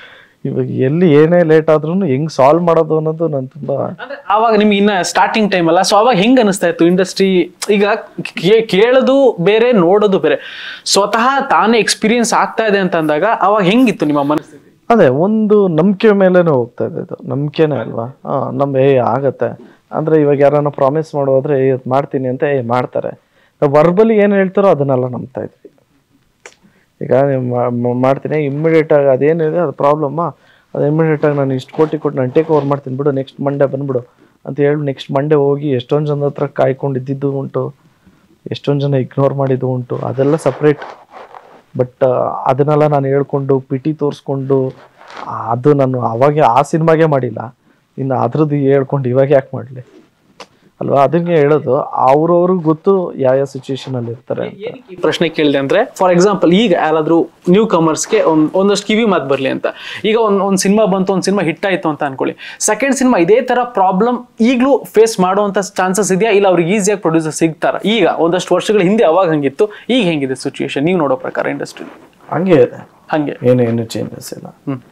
ಇವಾಗ ಎಲ್ಲಿ ಏನೇ ಲೇಟ್ ಆದ್ರೂ ಹೆಂಗ್ ಸಾಲ್ವ್ ಮಾಡೋದು ಅನ್ನೋದು ನಾನು ತುಂಬಾ ಆವಾಗ ನಿಮ್ಗೆ ಇನ್ನ ಸ್ಟಾರ್ಟಿಂಗ್ ಟೈಮ್ ಅಲ್ಲ, ಸೊ ಅವಾಗ ಹೆಂಗ್ ಅನಿಸ್ತಾ ಇತ್ತು ಇಂಡಸ್ಟ್ರಿ? ಈಗ ಕೇಳೋದು ಬೇರೆ, ನೋಡೋದು ಬೇರೆ, ಸ್ವತಃ ತಾನೇ ಎಕ್ಸ್ಪೀರಿಯನ್ಸ್ ಆಗ್ತಾ ಇದೆ ಅಂತ ಅಂದಾಗ ಅವಾಗ ಹೆಂಗಿತ್ತು ನಿಮ್ಮ ಮನಸ್ಥಿತಿ? ಅದೇ ಒಂದು ನಂಬಿಕೆ ಮೇಲೇನೆ ಹೋಗ್ತಾ ಇದೆ, ಇದು ನಂಬಿಕೆನೇ ಅಲ್ವಾ. ಹಾ ನಮ್ ಏ ಆಗತ್ತೆ ಅಂದ್ರೆ ಇವಾಗ ಯಾರನ್ನ ಪ್ರಾಮಿಸ್ ಮಾಡೋದ್ರೆ ಏ ಮಾಡ್ತೀನಿ ಅಂತ ಏ ಮಾಡ್ತಾರೆ. ವರ್ಬಲಿ ಏನ್ ಹೇಳ್ತಾರೋ ಅದನ್ನೆಲ್ಲ ನಂಬ್ತಾ ಇದ್ವಿ. ಈಗ ಮಾಡ್ತೀನಿ ಇಮ್ಮಿಡಿಯೇಟ್ ಆಗಿ ಅದೇನಿದೆ ಅದು ಪ್ರಾಬ್ಲಮ್ಮ, ಅದು ಇಮ್ಮಿಡಿಯೇಟ್ ಆಗಿ ನಾನು ಇಷ್ಟು ಕೋಟಿ ಕೊಟ್ಟು ನಾನು ಟೇಕ್ ಓವರ್ ಮಾಡ್ತೀನಿ ಬಿಡು, ನೆಕ್ಸ್ಟ್ ಮಂಡೇ ಬಂದ್ಬಿಡು ಅಂತ ಹೇಳಿ ನೆಕ್ಸ್ಟ್ ಮಂಡೇ ಹೋಗಿ ಎಷ್ಟೊಂದು ಜನ ಹತ್ರ ಕಾಯ್ಕೊಂಡಿದ್ದು ಉಂಟು, ಎಷ್ಟೊಂದು ಜನ ಇಗ್ನೋರ್ ಮಾಡಿದ್ದು ಉಂಟು, ಅದೆಲ್ಲ ಸಪ್ರೇಟ್. ಬಟ್ ಅದನ್ನೆಲ್ಲ ನಾನು ಹೇಳ್ಕೊಂಡು ಪಿಟಿ ತೋರಿಸ್ಕೊಂಡು ಅದು ನಾನು ಅವಾಗ ಆ ಸಿನಿಮಾಗೆ ಮಾಡಿಲ್ಲ, ಇನ್ನು ಅದ್ರದ್ದು ಹೇಳ್ಕೊಂಡು ಇವಾಗ ಯಾಕೆ ಮಾಡಲಿ ಅಲ್ವಾ. ಅದಕ್ಕೆ ಹೇಳೋದು ಅವ್ರವ್ರಿಗೆ ಗೊತ್ತು ಯಾವ ಯಾವ ಸಿಚುವೇಶನ್ ಅಲ್ಲಿ ಇರ್ತಾರೆ. ಪ್ರಶ್ನೆ ಕೇಳಿದೆ ಅಂದ್ರೆ ಫಾರ್ ಎಕ್ಸಾಂಪಲ್ ಈಗ ಯಾರಾದ್ರೂ ನ್ಯೂ ಕಮರ್ಸ್ಗೆ ಒಂದ್ ಒಂದಷ್ಟು ಕಿವಿ ಮಾತು ಬರ್ಲಿ ಅಂತ, ಈಗ ಒಂದ್ ಒಂದ್ ಸಿನಿಮಾ ಬಂತು, ಒಂದ್ ಸಿನಿಮಾ ಹಿಟ್ ಆಯ್ತು ಅಂತ ಅನ್ಕೊಳ್ಳಿ, ಸೆಕೆಂಡ್ ಸಿನಿಮಾ ಇದೇ ತರ ಪ್ರಾಬ್ಲಮ್ ಈಗಲೂ ಫೇಸ್ ಮಾಡುವಂತ ಚಾನ್ಸಸ್ ಇದೆಯಾ, ಇಲ್ಲ ಅವ್ರಿಗೆ ಈಸಿಯಾಗಿ ಪ್ರೊಡ್ಯೂಸರ್ ಸಿಗ್ತಾರ? ಈಗ ಒಂದಷ್ಟು ವರ್ಷಗಳ ಹಿಂದೆ ಅವಾಗ ಹಂಗಿತ್ತು, ಈಗ ಹೆಂಗಿದೆ ಸಿಚುವೇಶನ್ ನೀವು ನೋಡೋ ಪ್ರಕಾರ ಇಂಡಸ್ಟ್ರಿ? ಹಂಗೆ ಇದೆ, ಹಂಗೆ ಏನೇನು ಚೇಂಜಸ್ ಇಲ್ಲ.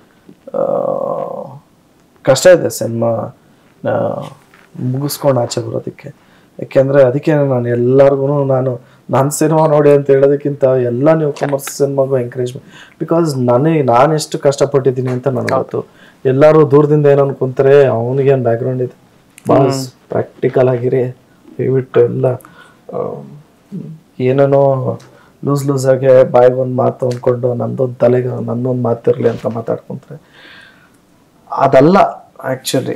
ಕಷ್ಟ ಇದೆ ಸಿನಿಮಾ ಮುಗಿಸ್ಕೊಂಡು ಆಚೆ ಬರೋದಕ್ಕೆ. ಯಾಕೆಂದರೆ ಅದಕ್ಕೆ ನಾನು ಎಲ್ಲರಿಗೂ ನಾನು ನನ್ನ ಸಿನಿಮಾ ನೋಡಿ ಅಂತ ಹೇಳೋದಕ್ಕಿಂತ ಎಲ್ಲ ನ್ಯೂ ಕಮರ್ಸ್ ಸಿನಿಮಾಗೂ ಎಂಕರೇಜ್ಮೆಂಟ್. ಬಿಕಾಸ್ ನನಗೆ ನಾನು ಎಷ್ಟು ಕಷ್ಟಪಟ್ಟಿದ್ದೀನಿ ಅಂತ ನನಗೆ ಗೊತ್ತು. ಎಲ್ಲರೂ ದೂರದಿಂದ ಏನು ಅನ್ಕೊಂತಾರೆ, ಅವನಿಗೇನು ಬ್ಯಾಕ್ಗ್ರೌಂಡ್ ಇದೆ, ಬಾಸ್ ಪ್ರಾಕ್ಟಿಕಲ್ ಆಗಿರಿ ದಯವಿಟ್ಟು ಎಲ್ಲ ಏನೇನೋ ಲೂಸ್ ಲೂಸ್ ಆಗಿ ಬಾಯಿಗೆ ಒಂದು ಮಾತು ಅಂದ್ಕೊಂಡು ನಂದೊಂದು ತಲೆಗೆ ನನ್ನೊಂದು ಮಾತಿರಲಿ ಅಂತ ಮಾತಾಡ್ಕೊಂತಾರೆ. ಅದಲ್ಲ ಆ್ಯಕ್ಚುಲಿ.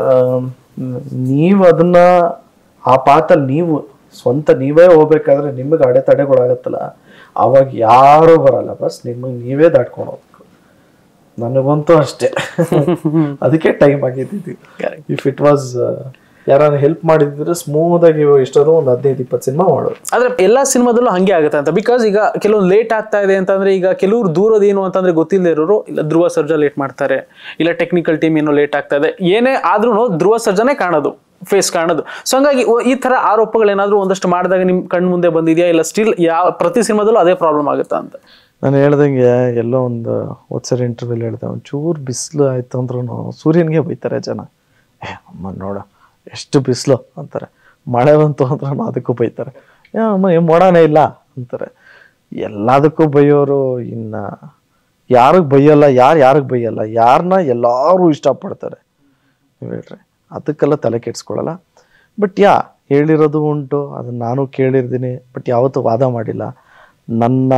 ನೀವು ಅದನ್ನ ಆ ಪಾತಲ್ಲಿ ನೀವು ಸ್ವಂತ ನೀವೇ ಹೋಗ್ಬೇಕಾದ್ರೆ ನಿಮಗೆ ಅಡೆತಡೆಗಳಾಗತ್ತಲ್ಲ, ಅವಾಗ ಯಾರೂ ಬರಲ್ಲ, ಬಸ್ ನಿಮಗೆ ನೀವೇ ದಾಟ್ಕೊಂಡು ಹೋಗ್ಬೇಕು. ನನಗಂತೂ ಅಷ್ಟೇ. ಅದಕ್ಕೆ ಟೈಮ್ ಆಗಿದ್ದು. ಇಫ್ ಇಟ್ ವಾಸ್ ಯಾರು ಹೆಲ್ಪ್ ಮಾಡಿದ್ರೆ ಸ್ಮೂತ್ ಆಗಿ ಇಷ್ಟೊಂದು ಒಂದು ಹದಿನೈದು ಇಪ್ಪತ್ತು ಸಿನಿಮಾ ಮಾಡೋದು. ಆದ್ರೆ ಎಲ್ಲಾ ಸಿನಿಮಾದಲ್ಲೂ ಹಂಗೆ ಆಗುತ್ತೆ ಅಂತ, ಬಿಕಾಸ್ ಈಗ ಕೆಲವೊಂದು ಲೇಟ್ ಆಗ್ತಾ ಇದೆ ಅಂತಂದ್ರೆ, ಈಗ ಕೆಲವ್ರು ದೂರದೇನು ಅಂತಂದ್ರೆ ಗೊತ್ತಿಲ್ಲದೆ ಇರೋರು ಇಲ್ಲ ಧ್ರುವ ಸರ್ಜಾ ಲೇಟ್ ಮಾಡ್ತಾರೆ, ಇಲ್ಲ ಟೆಕ್ನಿಕಲ್ ಟೀಮ್ ಏನೋ ಲೇಟ್ ಆಗ್ತಾ ಇದೆ, ಏನೇ ಆದ್ರೂ ಧ್ರುವ ಸರ್ಜಾನೇ ಕಾಣೋದು, ಫೇಸ್ ಕಾಣೋದು. ಸೊ ಹಂಗಾಗಿ ಈ ತರ ಆರೋಪಗಳೇನಾದ್ರೂ ಒಂದಷ್ಟು ಮಾಡಿದಾಗ ನಿಮ್ ಕಣ್ಣು ಮುಂದೆ ಬಂದಿದ್ಯಾ, ಇಲ್ಲ ಸ್ಟಿಲ್ ಯಾವ ಪ್ರತಿ ಸಿನಿಮಾದಲ್ಲೂ ಅದೇ ಪ್ರಾಬ್ಲಮ್ ಆಗುತ್ತಾ ಅಂತ? ನಾನು ಹೇಳ್ದಂಗೆ ಎಲ್ಲೋ ಒಂದು ಹೊತ್ಸರಿ ಇಂಟರ್ವ್ಯೂಲ್ ಹೇಳ್ದೆ, ಒಂಚೂರು ಬಿಸಿಲು ಆಯ್ತು ಅಂದ್ರೂ ಸೂರ್ಯನಿಗೆ ಬೈತಾರೆ ಜನ. ಏ ಅಮ್ಮ ನೋಡ ಎಷ್ಟು ಬಿಸಿಲು ಅಂತಾರೆ. ಮಳೆ ಬಂತು ಅಂದ್ರೆ ಅದಕ್ಕೂ ಬೈತಾರೆ, ಅಮ್ಮ ಏನು ಮೋಡನೇ ಇಲ್ಲ ಅಂತಾರೆ. ಎಲ್ಲದಕ್ಕೂ ಬೈಯೋರು. ಇನ್ನು ಯಾರಿಗೆ ಬೈಯಲ್ಲ, ಯಾರು ಯಾರಿಗೆ ಬೈಯಲ್ಲ, ಯಾರನ್ನ ಎಲ್ಲರೂ ಇಷ್ಟಪಡ್ತಾರೆ ನೀವು ಹೇಳ್ರಿ, ಅದಕ್ಕೆಲ್ಲ ತಲೆ ಕೆಡ್ಸ್ಕೊಳ್ಳಲ್ಲ. ಬಟ್ ಯಾ ಹೇಳಿರೋದು ಉಂಟು, ಅದನ್ನು ನಾನು ಕೇಳಿರ್ತೀನಿ, ಬಟ್ ಯಾವತ್ತೂ ವಾದ ಮಾಡಿಲ್ಲ. ನನ್ನ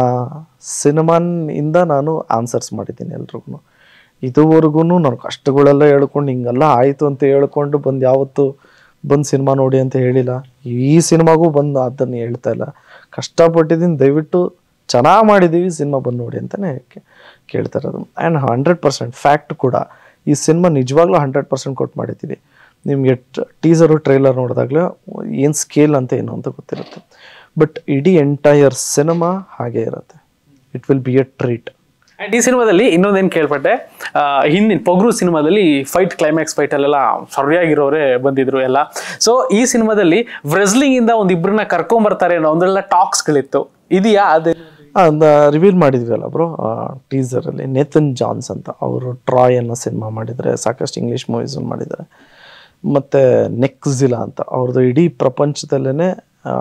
ಸಿನಿಮಾನಿಂದ ನಾನು ಆನ್ಸರ್ಸ್ ಮಾಡಿದ್ದೀನಿ ಎಲ್ರಿಗೂ. ಇದುವರೆಗೂ ನಾನು ಕಷ್ಟಗಳೆಲ್ಲ ಹೇಳ್ಕೊಂಡು ಹಿಂಗೆಲ್ಲ ಆಯಿತು ಅಂತ ಹೇಳ್ಕೊಂಡು ಬಂದು ಯಾವತ್ತು ಬಂದು ಸಿನಿಮಾ ನೋಡಿ ಅಂತ ಹೇಳಿಲ್ಲ. ಈ ಸಿನಿಮಾಗೂ ಬಂದು ಅದನ್ನು ಹೇಳ್ತಾ ಇಲ್ಲ, ಕಷ್ಟಪಟ್ಟಿದ್ದೀನಿ, ದಯವಿಟ್ಟು ಚೆನ್ನಾಗಿ ಮಾಡಿದ್ದೀವಿ, ಸಿನಿಮಾ ಬಂದು ನೋಡಿ ಅಂತಲೇ ಕೇಳ್ತಾ ಇರೋದು. ಆ್ಯಂಡ್ ಹಂಡ್ರೆಡ್ ಪರ್ಸೆಂಟ್ ಫ್ಯಾಕ್ಟ್ ಕೂಡ, ಈ ಸಿನಿಮಾ ನಿಜವಾಗ್ಲೂ ಹಂಡ್ರೆಡ್ ಪರ್ಸೆಂಟ್ ಕೊಟ್ಟು ಮಾಡಿದ್ದೀವಿ. ನಿಮಗೆ ಟೀಸರು ಟ್ರೈಲರ್ ನೋಡಿದಾಗಲೇ ಏನು ಸ್ಕೇಲ್ ಅಂತ ಏನು ಅಂತ ಗೊತ್ತಿರುತ್ತೆ. ಬಟ್ ಇಡೀ ಎಂಟೈರ್ ಸಿನಿಮಾ ಹಾಗೆ ಇರುತ್ತೆ. It will be a treat. And ಈ ಸಿನಿಮಾದಲ್ಲಿ ಇನ್ನೊಂದೇನು ಕೇಳ್ಪಟ್ಟೆ, ಹಿಂದಿನ ಪೊಗ್ರು ಸಿನಿಮಾದಲ್ಲಿ ಫೈಟ್ ಕ್ಲೈಮ್ಯಾಕ್ಸ್ ಫೈಟ್ ಅಲ್ಲೆಲ್ಲ ಸರಿಯಾಗಿರೋರೇ ಬಂದಿದ್ರು ಎಲ್ಲ. ಸೊ ಈ ಸಿನಿಮಾದಲ್ಲಿ ವ್ರೆಸ್ಲಿಂಗ್ ಇಂದ ಒಂದ್ ಇಬ್ರನ್ನ ಕರ್ಕೊಂಬರ್ತಾರೆ ಅನ್ನೋ ಒಂದೆಲ್ಲ ಟಾಕ್ಸ್ಗಳಿತ್ತು, ಇದೆಯಾ? ಅದೇ ರಿವೀಲ್ ಮಾಡಿದ್ವಿ ಅಲ್ಲ ಬ್ರೋ ಟೀಸರಲ್ಲಿ. ನೇಥನ್ ಜಾನ್ಸ್ ಅಂತ ಅವರು ಟ್ರಾಯ್ ಅನ್ನೋ ಸಿನಿಮಾ ಮಾಡಿದರೆ, ಸಾಕಷ್ಟು ಇಂಗ್ಲೀಷ್ ಮೂವೀಸ್ ಮಾಡಿದ್ದಾರೆ. ಮತ್ತು ನೆಕ್ಝಿಲಾ ಅಂತ ಅವ್ರದ್ದು ಇಡೀ ಪ್ರಪಂಚದಲ್ಲೇ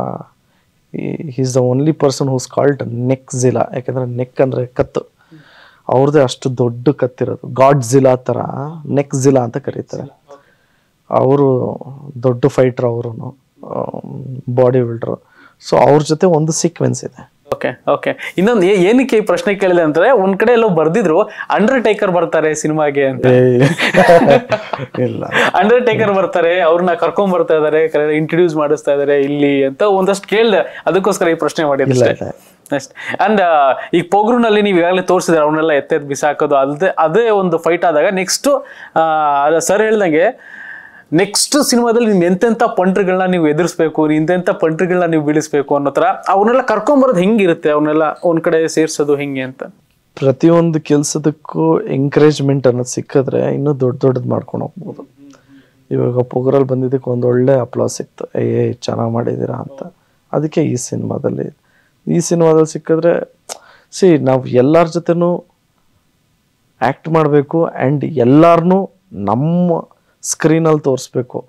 is the only person whose called ನೆಕ್ಝಿಲಾ. ಯಾಕೆಂದರೆ ನೆಕ್ ಅಂದರೆ ಕತ್ತು, ಅವ್ರದ್ದೇ ಅಷ್ಟು ದೊಡ್ಡ ಕತ್ತಿರೋದು. ಗಾಡ್ಝಿಲಾ ಥರ ನೆಕ್ಝಿಲಾ ಅಂತ ಕರೀತಾರೆ. ಅವರು ದೊಡ್ಡ ಫೈಟ್ರ್, ಅವರು ಬಾಡಿ ಬಿಲ್ಡರು. ಸೊ ಅವ್ರ ಜೊತೆ ಒಂದು ಸೀಕ್ವೆನ್ಸ್ ಇದೆ. ಓಕೆ ಓಕೆ ಇನ್ನೊಂದು ಏನಕ್ಕೆ ಈ ಪ್ರಶ್ನೆ ಕೇಳಿದೆ ಅಂದ್ರೆ, ಒಂದ್ ಕಡೆ ಎಲ್ಲೋ ಬರ್ದಿದ್ರು ಅಂಡರ್ ಟೇಕರ್ ಬರ್ತಾರೆ ಸಿನಿಮಾಗೆ ಅಂತ. ಇಲ್ಲ, ಅಂಡರ್ ಟೇಕರ್ ಬರ್ತಾರೆ, ಅವ್ರನ್ನ ಕರ್ಕೊಂಡ್ ಬರ್ತಾ ಇದಾರೆ, ಇಂಟ್ರೊಡ್ಯೂಸ್ ಮಾಡಿಸ್ತಾ ಇದಾರೆ ಇಲ್ಲಿ ಅಂತ ಒಂದಷ್ಟು ಕೇಳಿದೆ, ಅದಕ್ಕೋಸ್ಕರ ಈ ಪ್ರಶ್ನೆ ಮಾಡಿದ್ರೆ ನೆಕ್ಸ್ಟ್. ಅಂಡ್ ಈಗ ಪೊಗ್ರುನಲ್ಲಿ ನೀವು ಈಗಾಗಲೇ ತೋರಿಸಿದ್ರೆ ಅವನ್ನೆಲ್ಲ ಎತ್ತೆದ್ ಬಿಸಾಕೋದು, ಅದೇ ಅದೇ ಒಂದು ಫೈಟ್ ಆದಾಗ ನೆಕ್ಸ್ಟ್ ಸರ್ ಹೇಳ್ದಂಗೆ ನೆಕ್ಸ್ಟ್ ಸಿನಿಮಾದಲ್ಲಿ ನೀವು ಎಂತೆಂಥ ಪಂಟ್ರಿಗಳನ್ನ ನೀವು ಎದುರಿಸ್ಬೇಕು, ಇಂತೆಂಥ ಪಂಟ್ರಿಗಳನ್ನ ನೀವು ಬೀಳಿಸ್ಬೇಕು ಅನ್ನೋ ಥರ ಅವನ್ನೆಲ್ಲ ಕರ್ಕೊಂಬರೋದು ಹೆಂಗಿರುತ್ತೆ, ಅವನ್ನೆಲ್ಲ ಒಂದ್ ಕಡೆ ಸೇರ್ಸೋದು ಹೆಂಗೆ ಅಂತ? ಪ್ರತಿಯೊಂದು ಕೆಲಸದಕ್ಕೂ ಎಂಕರೇಜ್ಮೆಂಟ್ ಅನ್ನೋದು ಸಿಕ್ಕಿದ್ರೆ ಇನ್ನೂ ದೊಡ್ಡ ದೊಡ್ಡದು ಮಾಡ್ಕೊಂಡು ಹೋಗ್ಬೋದು. ಇವಾಗ ಪೊಗರಲ್ಲಿ ಬಂದಿದ್ದಕ್ಕೆ ಒಂದು ಒಳ್ಳೆ ಅಪ್ಲಾಸ್ ಸಿಕ್ತು, ಏ ಚೆನ್ನಾಗಿ ಮಾಡಿದ್ದೀರಾ ಅಂತ. ಅದಕ್ಕೆ ಈ ಸಿನಿಮಾದಲ್ಲಿ ಈ ಸಿನಿಮಾದಲ್ಲಿ ಸಿಕ್ಕಿದ್ರೆ ಸಿ ನಾವು ಎಲ್ಲರ ಜೊತೆನೂ ಆ್ಯಕ್ಟ್ ಮಾಡಬೇಕು ಆ್ಯಂಡ್ ಎಲ್ಲಾರನ್ನೂ ನಮ್ಮ ಸ್ಕ್ರೀನಲ್ಲಿ ತೋರಿಸ್ಬೇಕು,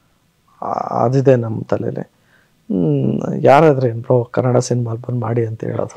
ಅದಿದೆ ನಮ್ಮ ತಲೆಯಲ್ಲಿ. ಯಾರಾದ್ರೆ ಏನು ಬ್ರೋ ಕನ್ನಡ ಸಿನಿಮಾಲ್ ಬಂದು ಮಾಡಿ ಅಂತ ಹೇಳೋದು.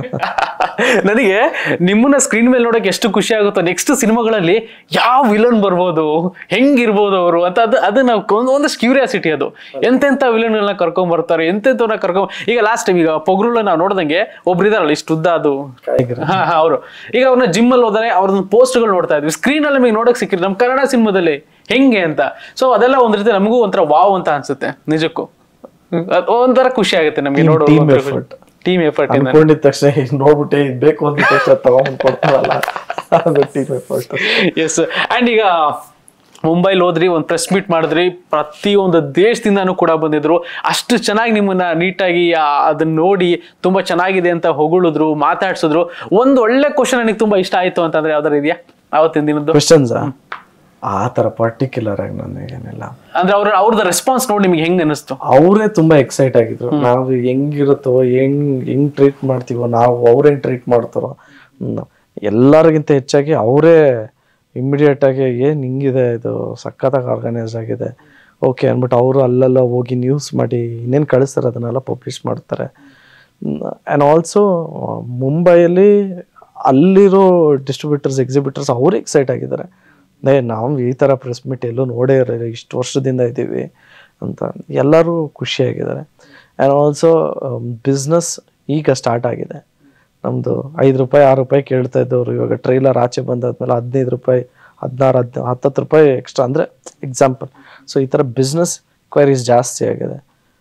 ನನಗೆ ನಿಮ್ಮನ್ನ ಸ್ಕ್ರೀನ್ ಮೇಲೆ ನೋಡೋಕೆ ಎಷ್ಟು ಖುಷಿ ಆಗುತ್ತೋ, ನೆಕ್ಸ್ಟ್ ಸಿನಿಮಾಗಳಲ್ಲಿ ಯಾವ ವಿಲನ್ ಬರ್ಬೋದು, ಹೆಂಗಿರ್ಬೋದು ಅವರು ಅಂತ, ಅದು ಅದು ನಾವು ಒಂದಷ್ಟು ಕ್ಯೂರಿಯಾಸಿಟಿ. ಅದು ಎಂತೆಂಥ ವಿಲನ್ಗಳನ್ನ ಕರ್ಕೊಂಡ್ ಬರ್ತಾರೆ, ಎಂತೆಂಥವ್ರನ್ನ ಕರ್ಕೊಂಡ್. ಈಗ ಲಾಸ್ಟ್ ಟೈಮ್ ಈಗ ಪೊಗರುಳ ನಾವು ನೋಡ್ದಂಗೆ ಒಬ್ರು ಇದಾರಲ್ಲ ಇಷ್ಟು ಉದ್ದ, ಅದು ಅವರು ಈಗ ಅವ್ರನ್ನ ಜಿಮ್ ಅಲ್ಲಿ ಹೋದರೆ ಅವ್ರನ್ನ ಪೋಸ್ಟ್ಗಳು ನೋಡ್ತಾ ಇದ್ವಿ, ಸ್ಕ್ರೀನ್ ಅಲ್ಲಿ ನಮಗೆ ನೋಡಕ್ ಸಿಕ್ಕಿರಿ ನಮ್ಮ ಕನ್ನಡ ಸಿನಿಮಾದಲ್ಲಿ ಹೆಂಗೆ ಅಂತ. ಸೊ ಅದೆಲ್ಲ ಒಂದ್ ರೀತಿ ನಮಗೂ ಒಂಥರ ವಾವ್ ಅಂತ ಅನ್ಸುತ್ತೆ ನಿಜಕ್ಕೂ. ಒಂಥರ ಖುಷಿ ಆಗುತ್ತೆ ನಮ್ಗೆ ನೋಡೋ ಟೀಮ್ ಎಫರ್ಟ್ ಅನ್ಕೊಂಡಿದ ತಕ್ಷಣ ನೋಡ್ಬಿಟ್ಟೆ ಬೇಕು ಅಂತ ತಕ್ಷಣ ತಗೊಂಡ್ ಕೊಡ್ತಾರಲ್ಲ, ಅದು ಟೀಮ್ ಎಫರ್ಟ್. ಎಸ್. ಅಂಡ್ ಈಗ ಮುಂಬೈಲಿ ಹೋದ್ರಿ, ಒಂದು ಪ್ರೆಸ್ ಮೀಟ್ ಮಾಡಿದ್ರಿ, ಪ್ರತಿಯೊಂದು ದೇಶದಿಂದಾನು ಕೂಡ ಬಂದಿದ್ರು, ಅಷ್ಟು ಚೆನ್ನಾಗಿ ನಿಮ್ಮನ್ನ ನೀಟಾಗಿ ಅದನ್ನ ನೋಡಿ ತುಂಬಾ ಚೆನ್ನಾಗಿದೆ ಅಂತ ಹೊಗಳಿದ್ರು, ಮಾತಾಡ್ಸಿದ್ರು. ಒಂದು ಒಳ್ಳೆ ಕ್ವಶನ್ ನನಗೆ ತುಂಬಾ ಇಷ್ಟ ಆಯ್ತು ಅಂತಂದ್ರೆ ಯಾವ್ದಾರು ಇದೆಯಾ ಅವತ್ತಿನ ದಿನದ್ದು ಕ್ವಶನ್ಸ್? ಆ ತರ ಪರ್ಟಿಕ್ಯುಲರ್ ಆಗಿ ನನಗೇನಿಲ್ಲ. ಅಂದ್ರೆ ಅವ್ರ ಅವ್ರದ್ದು ರೆಸ್ಪಾನ್ಸ್ ನೋಡಿ ನಿಮ್ಗೆ ಹೆಂಗ್ ಅನಿಸ್ತು? ಅವರೇ ತುಂಬಾ ಎಕ್ಸೈಟ್ ಆಗಿದ್ರು. ನಾವು ಹೆಂಗಿರುತ್ತೋ, ಹೆಂಗ್ ಹೆಂಗ್ ಟ್ರೀಟ್ ಮಾಡ್ತೀವೋ, ನಾವು ಅವ್ರೇನ್ ಟ್ರೀಟ್ ಮಾಡ್ತಾರೋ, ಎಲ್ಲರಿಗಿಂತ ಹೆಚ್ಚಾಗಿ ಅವರೇ ಇಮಿಡಿಯೇಟ್ ಆಗಿ ಏನ್ ಹಿಂಗಿದೆ ಇದು ಸಖತ್ತಾಗಿ ಆರ್ಗನೈಸ್ ಆಗಿದೆ ಓಕೆ ಅಂದ್ಬಿಟ್ಟು ಅವರು ಅಲ್ಲೆಲ್ಲ ಹೋಗಿ ನ್ಯೂಸ್ ಮಾಡಿ ಇನ್ನೇನು ಕಳಿಸ್ತಾರೆ ಅದನ್ನೆಲ್ಲ ಪಬ್ಲಿಷ್ ಮಾಡ್ತಾರೆ. ಆ್ಯಂಡ್ ಆಲ್ಸೋ ಮುಂಬೈಯಲ್ಲಿ ಅಲ್ಲಿರೋ ಡಿಸ್ಟ್ರಿಬ್ಯೂಟರ್ಸ್ ಎಕ್ಸಿಬಿಟರ್ಸ್ ಅವರು ಎಕ್ಸೈಟ್ ಆಗಿದ್ದಾರೆ. ನೇ ನಾವು ಈ ಥರ ಪ್ರೆಸ್ ಮೀಟ್ ಎಲ್ಲೂ ನೋಡೇ ಇರಲಿಲ್ಲ, ಇಷ್ಟು ವರ್ಷದಿಂದ ಇದ್ದೀವಿ ಅಂತ ಎಲ್ಲರೂ ಖುಷಿಯಾಗಿದ್ದಾರೆ. ಆ್ಯಂಡ್ ಆಲ್ಸೋ ಬಿಸ್ನೆಸ್ ಈಗ ಸ್ಟಾರ್ಟ್ ಆಗಿದೆ ನಮ್ಮದು. ಐದು ರೂಪಾಯಿ ಆರು ರೂಪಾಯಿ ಕೇಳ್ತಾ ಇದ್ದವರು ಇವಾಗ ಟ್ರೈಲರ್ ಆಚೆ ಬಂದಾದ್ಮೇಲೆ ಹದಿನೈದು ರೂಪಾಯಿ ಹದಿನಾರು ಹದಿನ ಹತ್ತತ್ತು ರೂಪಾಯಿ ಎಕ್ಸ್ಟ್ರಾ, ಅಂದರೆ ಎಕ್ಸಾಂಪಲ್. ಸೊ ಈ ಥರ ಬಿಸ್ನೆಸ್ ಕ್ವೈರೀಸ್ ಜಾಸ್ತಿ ಆಗಿದೆ,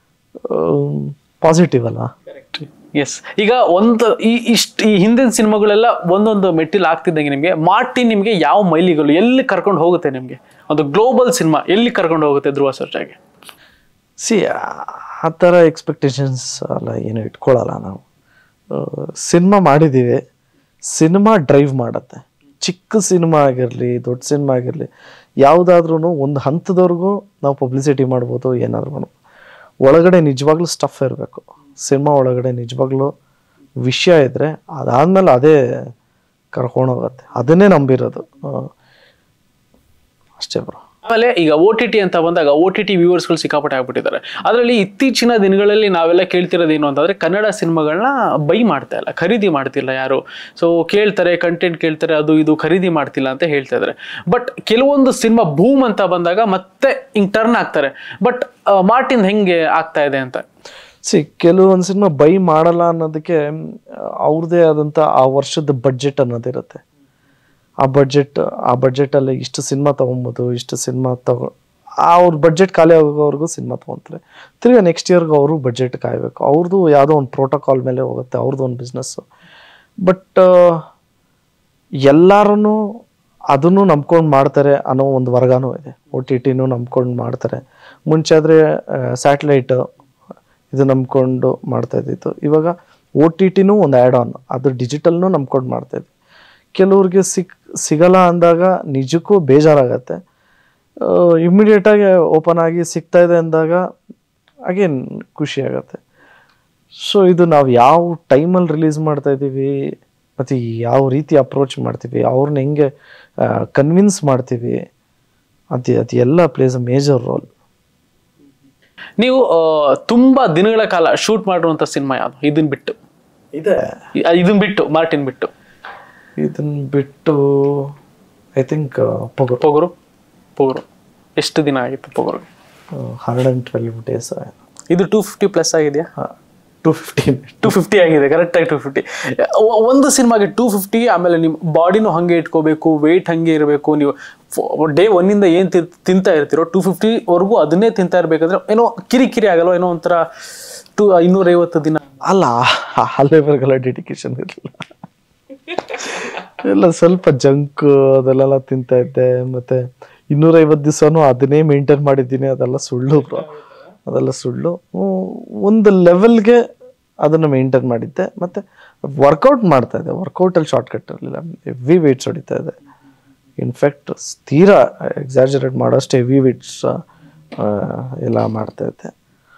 ಪಾಸಿಟಿವ್ ಅಲ್ಲ? ಎಸ್. ಈಗ ಒಂದು ಈ ಇಷ್ಟು ಈ ಹಿಂದಿನ ಸಿನಿಮಾಗಳೆಲ್ಲ ಒಂದೊಂದು ಮೆಟ್ಟಿಲ್ ಆಗ್ತಿದ್ದಂಗೆ ನಿಮಗೆ ಮಾರ್ಟಿನ್ ನಿಮಗೆ ಯಾವ ಮೈಲಿಗಳು ಎಲ್ಲಿ ಕರ್ಕೊಂಡು ಹೋಗುತ್ತೆ? ನಿಮಗೆ ಒಂದು ಗ್ಲೋಬಲ್ ಸಿನಿಮಾ ಎಲ್ಲಿ ಕರ್ಕೊಂಡು ಹೋಗುತ್ತೆ ಧ್ರುವ ಸರ್ಜಾಗೆ? ಸಿ ಆ ಥರ ಎಕ್ಸ್ಪೆಕ್ಟೇಷನ್ಸ್ ಅಲ್ಲ ಏನು ಇಟ್ಕೊಳ್ಳಲ್ಲ ನಾವು. ಸಿನಿಮಾ ಮಾಡಿದ್ದೀವಿ, ಸಿನಿಮಾ ಡ್ರೈವ್ ಮಾಡುತ್ತೆ. ಚಿಕ್ಕ ಸಿನಿಮಾ ಆಗಿರಲಿ ದೊಡ್ಡ ಸಿನಿಮಾ ಆಗಿರಲಿ ಯಾವುದಾದ್ರೂ ಒಂದು ಹಂತದವರೆಗೂ ನಾವು ಪಬ್ಲಿಸಿಟಿ ಮಾಡ್ಬೋದು, ಏನಾದರೂ ಮಾಡ್ಬೋದು. ಒಳಗಡೆ ನಿಜವಾಗ್ಲೂ ಸ್ಟಫ್ ಇರಬೇಕು. ಸಿನಿಮಾ ಒಳಗಡೆ ನಿಜವಾಗ್ಲೂ ವಿಷಯ ಇದ್ದರೆ ಅದಾದಮೇಲೆ ಅದೇ ಕರ್ಕೊಂಡೋಗುತ್ತೆ, ಅದನ್ನೇ ನಂಬಿರೋದು ಅಷ್ಟೇ ಬ್ರೋ. ಆಮೇಲೆ ಈಗ ಓ ಟಿ ಟಿ ಅಂತ ಬಂದಾಗ ಓ ಟಿ ಟಿ ವ್ಯೂವರ್ಸ್ಗಳು ಸಿಕ್ಕಾಪಟ್ಟೆ ಆಗ್ಬಿಟ್ಟಿದ್ದಾರೆ. ಅದರಲ್ಲಿ ಇತ್ತೀಚಿನ ದಿನಗಳಲ್ಲಿ ನಾವೆಲ್ಲ ಕೇಳ್ತಿರೋದು ಏನು ಅಂತಂದರೆ ಕನ್ನಡ ಸಿನಿಮಾಗಳನ್ನ ಬೈ ಮಾಡ್ತಾ ಇಲ್ಲ, ಖರೀದಿ ಮಾಡ್ತಿಲ್ಲ ಯಾರು. ಸೊ ಕೇಳ್ತಾರೆ, ಕಂಟೆಂಟ್ ಕೇಳ್ತಾರೆ, ಅದು ಇದು ಖರೀದಿ ಮಾಡ್ತಿಲ್ಲ ಅಂತ ಹೇಳ್ತಾ ಇದ್ದಾರೆ. ಬಟ್ ಕೆಲವೊಂದು ಸಿನಿಮಾ ಬೂಮ್ ಅಂತ ಬಂದಾಗ ಮತ್ತೆ ಹಿಂಗೆ ಟರ್ನ್ ಆಗ್ತಾರೆ. ಬಟ್ ಮಾರ್ಟಿನ್ ಹೆಂಗೆ ಆಗ್ತಾ ಇದೆ ಅಂತ? ಸಿ ಕೆಲವೊಂದು ಸಿನಿಮಾ ಬೈ ಮಾಡಲ್ಲ ಅನ್ನೋದಕ್ಕೆ ಅವ್ರದ್ದೇ ಆದಂಥ ಆ ವರ್ಷದ ಬಡ್ಜೆಟ್ ಅನ್ನೋದಿರುತ್ತೆ. ಆ ಬಡ್ಜೆಟ್ ಆ ಬಡ್ಜೆಟಲ್ಲಿ ಇಷ್ಟು ಸಿನಿಮಾ ತೊಗೊಬೋದು, ಇಷ್ಟು ಸಿನಿಮಾ ತಗೊ ಅವ್ರ ಬಡ್ಜೆಟ್ ಖಾಲಿ ಆಗೋವರೆಗೂ ಸಿನಿಮಾ ತೊಗೊತಾರೆ. ತಿರ್ಗಿ ನೆಕ್ಸ್ಟ್ ಇಯರ್ಗೆ ಅವರು ಬಡ್ಜೆಟ್ ಕಾಯಬೇಕು. ಅವ್ರದ್ದು ಯಾವುದೋ ಒಂದು ಪ್ರೋಟೋಕಾಲ್ ಮೇಲೆ ಹೋಗುತ್ತೆ, ಅವ್ರದ್ದು ಒಂದು ಬಿಸ್ನೆಸ್ಸು. ಬಟ್ ಎಲ್ಲರೂ ಅದನ್ನು ನಂಬ್ಕೊಂಡು ಮಾಡ್ತಾರೆ ಅನ್ನೋ ಒಂದು ವರ್ಗನೂ ಇದೆ. ಓ ಟಿ ಟಿನೂ ನಂಬ್ಕೊಂಡು ಮಾಡ್ತಾರೆ. ಮುಂಚೆ ಆದರೆ ಸ್ಯಾಟಲೈಟ್ ಇದು ನಂಬ್ಕೊಂಡು ಮಾಡ್ತಾ ಇದ್ದಿತ್ತು. ಇವಾಗ ಓ ಟಿ ಟಿನೂ ಒಂದು ಆ್ಯಡ್ ಆನ್, ಅದು ಡಿಜಿಟಲ್ನೂ ನಂಬ್ಕೊಂಡು ಮಾಡ್ತಾಯಿದ್ವಿ. ಕೆಲವ್ರಿಗೆ ಸಿಕ್ ಸಿಗಲ್ಲ ಅಂದಾಗ ನಿಜಕ್ಕೂ ಬೇಜಾರಾಗತ್ತೆ. ಇಮ್ಮಿಡಿಯೇಟಾಗಿ ಓಪನ್ ಆಗಿ ಸಿಗ್ತಾ ಇದೆ ಅಂದಾಗ ಅಗೇನ್ ಖುಷಿ ಆಗುತ್ತೆ. ಸೊ ಇದು ನಾವು ಯಾವ ಟೈಮಲ್ಲಿ ರಿಲೀಸ್ ಮಾಡ್ತಾ ಇದ್ದೀವಿ ಮತ್ತು ಯಾವ ರೀತಿ ಅಪ್ರೋಚ್ ಮಾಡ್ತೀವಿ, ಅವ್ರನ್ನ ಹೆಂಗೆ ಕನ್ವಿನ್ಸ್ ಮಾಡ್ತೀವಿ, ಅದು ಅದು ಎಲ್ಲ ಪ್ಲೇಸ್ ಅ ಮೇಜರ್ ರೋಲ್. ನೀವು ತುಂಬಾ ದಿನಗಳ ಕಾಲ ಶೂಟ್ ಮಾಡಿರುವಂಥ ಸಿನಿಮಾ ಯಾವುದು ಇದನ್ನ ಬಿಟ್ಟು? ಇದೆ ಇದನ್ನ ಬಿಟ್ಟು ಮಾರ್ಟಿನ್ ಬಿಟ್ಟು ಇದನ್ನ ಬಿಟ್ಟು ಐ ಥಿಂಕ್ ಪೊಗರು ಪೊಗರು ಪೊಗರು ಎಷ್ಟು ದಿನ ಆಗಿತ್ತು Pogaru? Hundred and twelve days. ಇದು ಟೂ ಫಿಫ್ಟಿ ಪ್ಲಸ್ ಆಗಿದೆಯಾ? ಟೂ ಫಿಫ್ಟಿ ಟೂ ಫಿಫ್ಟಿ ಆಗಿದೆ, ಕರೆಕ್ಟಾಗಿ ಟೂ ಫಿಫ್ಟಿ. ಒಂದು ಸಿನಿಮಾಗೆ ಟೂ ಫಿಫ್ಟಿ. ಆಮೇಲೆ ನಿಮ್ಮ ಬಾಡಿನೂ ಹಾಗೆ ಇಟ್ಕೋಬೇಕು, ವೆಯ್ಟ್ ಹಾಗೆ ಇರಬೇಕು. ನೀವು ಡೇ ಒನ್ನಿಂದ ಏನು ತಿಂತಾ ಇರ್ತೀರೋ ಟೂ ಫಿಫ್ಟಿವರೆಗೂ ಅದನ್ನೇ ತಿಂತಾ ಇರಬೇಕಂದ್ರೆ ಏನೋ ಕಿರಿಕಿರಿ ಆಗಲ್ಲ? ಏನೋ ಒಂಥರ ಟೂ ಇನ್ನೂರೈವತ್ತು ದಿನ ಅಲ್ಲ, ಅಲ್ಲಿವರೆಗೆಲ್ಲ ಡೆಡಿಕೇಶನ್ ಇರಲಿಲ್ಲ. ಎಲ್ಲ ಸ್ವಲ್ಪ ಜಂಕ್ ಅದೆಲ್ಲ ತಿಂತಾ ಇದ್ದೆ. ಮತ್ತು ಇನ್ನೂರೈವತ್ತು ದಿವಸನೂ ಅದನ್ನೇ ಮೇಂಟೈನ್ ಮಾಡಿದ್ದೀನಿ. ಅದೆಲ್ಲ ಸುಳ್ಳು ಬ್ರೋ, ಅದೆಲ್ಲ ಸುಳ್ಳು. ಒಂದು ಲೆವೆಲ್ಗೆ ಅದನ್ನು ಮೇಂಟೈನ್ ಮಾಡಿದ್ದೆ. ಮತ್ತು ವರ್ಕೌಟ್ ಮಾಡ್ತಾ ಇದ್ದೆ. ವರ್ಕೌಟಲ್ಲಿ ಶಾರ್ಟ್ಕಟ್ ಇರಲಿಲ್ಲ, ಹೆವಿ ವೇಟ್ಸ್ ಹೊಡಿತಾ ಇದೆ. ಇನ್ಫ್ಯಾಕ್ಟ್ ತೀರಾ ಎಕ್ಸಾಜರೇಟ್ ಮಾಡೋಷ್ಟು ಹೆವಿ ವೇಟ್ಸ್ ಎಲ್ಲ ಮಾಡ್ತಾ ಇದ್ದೆ.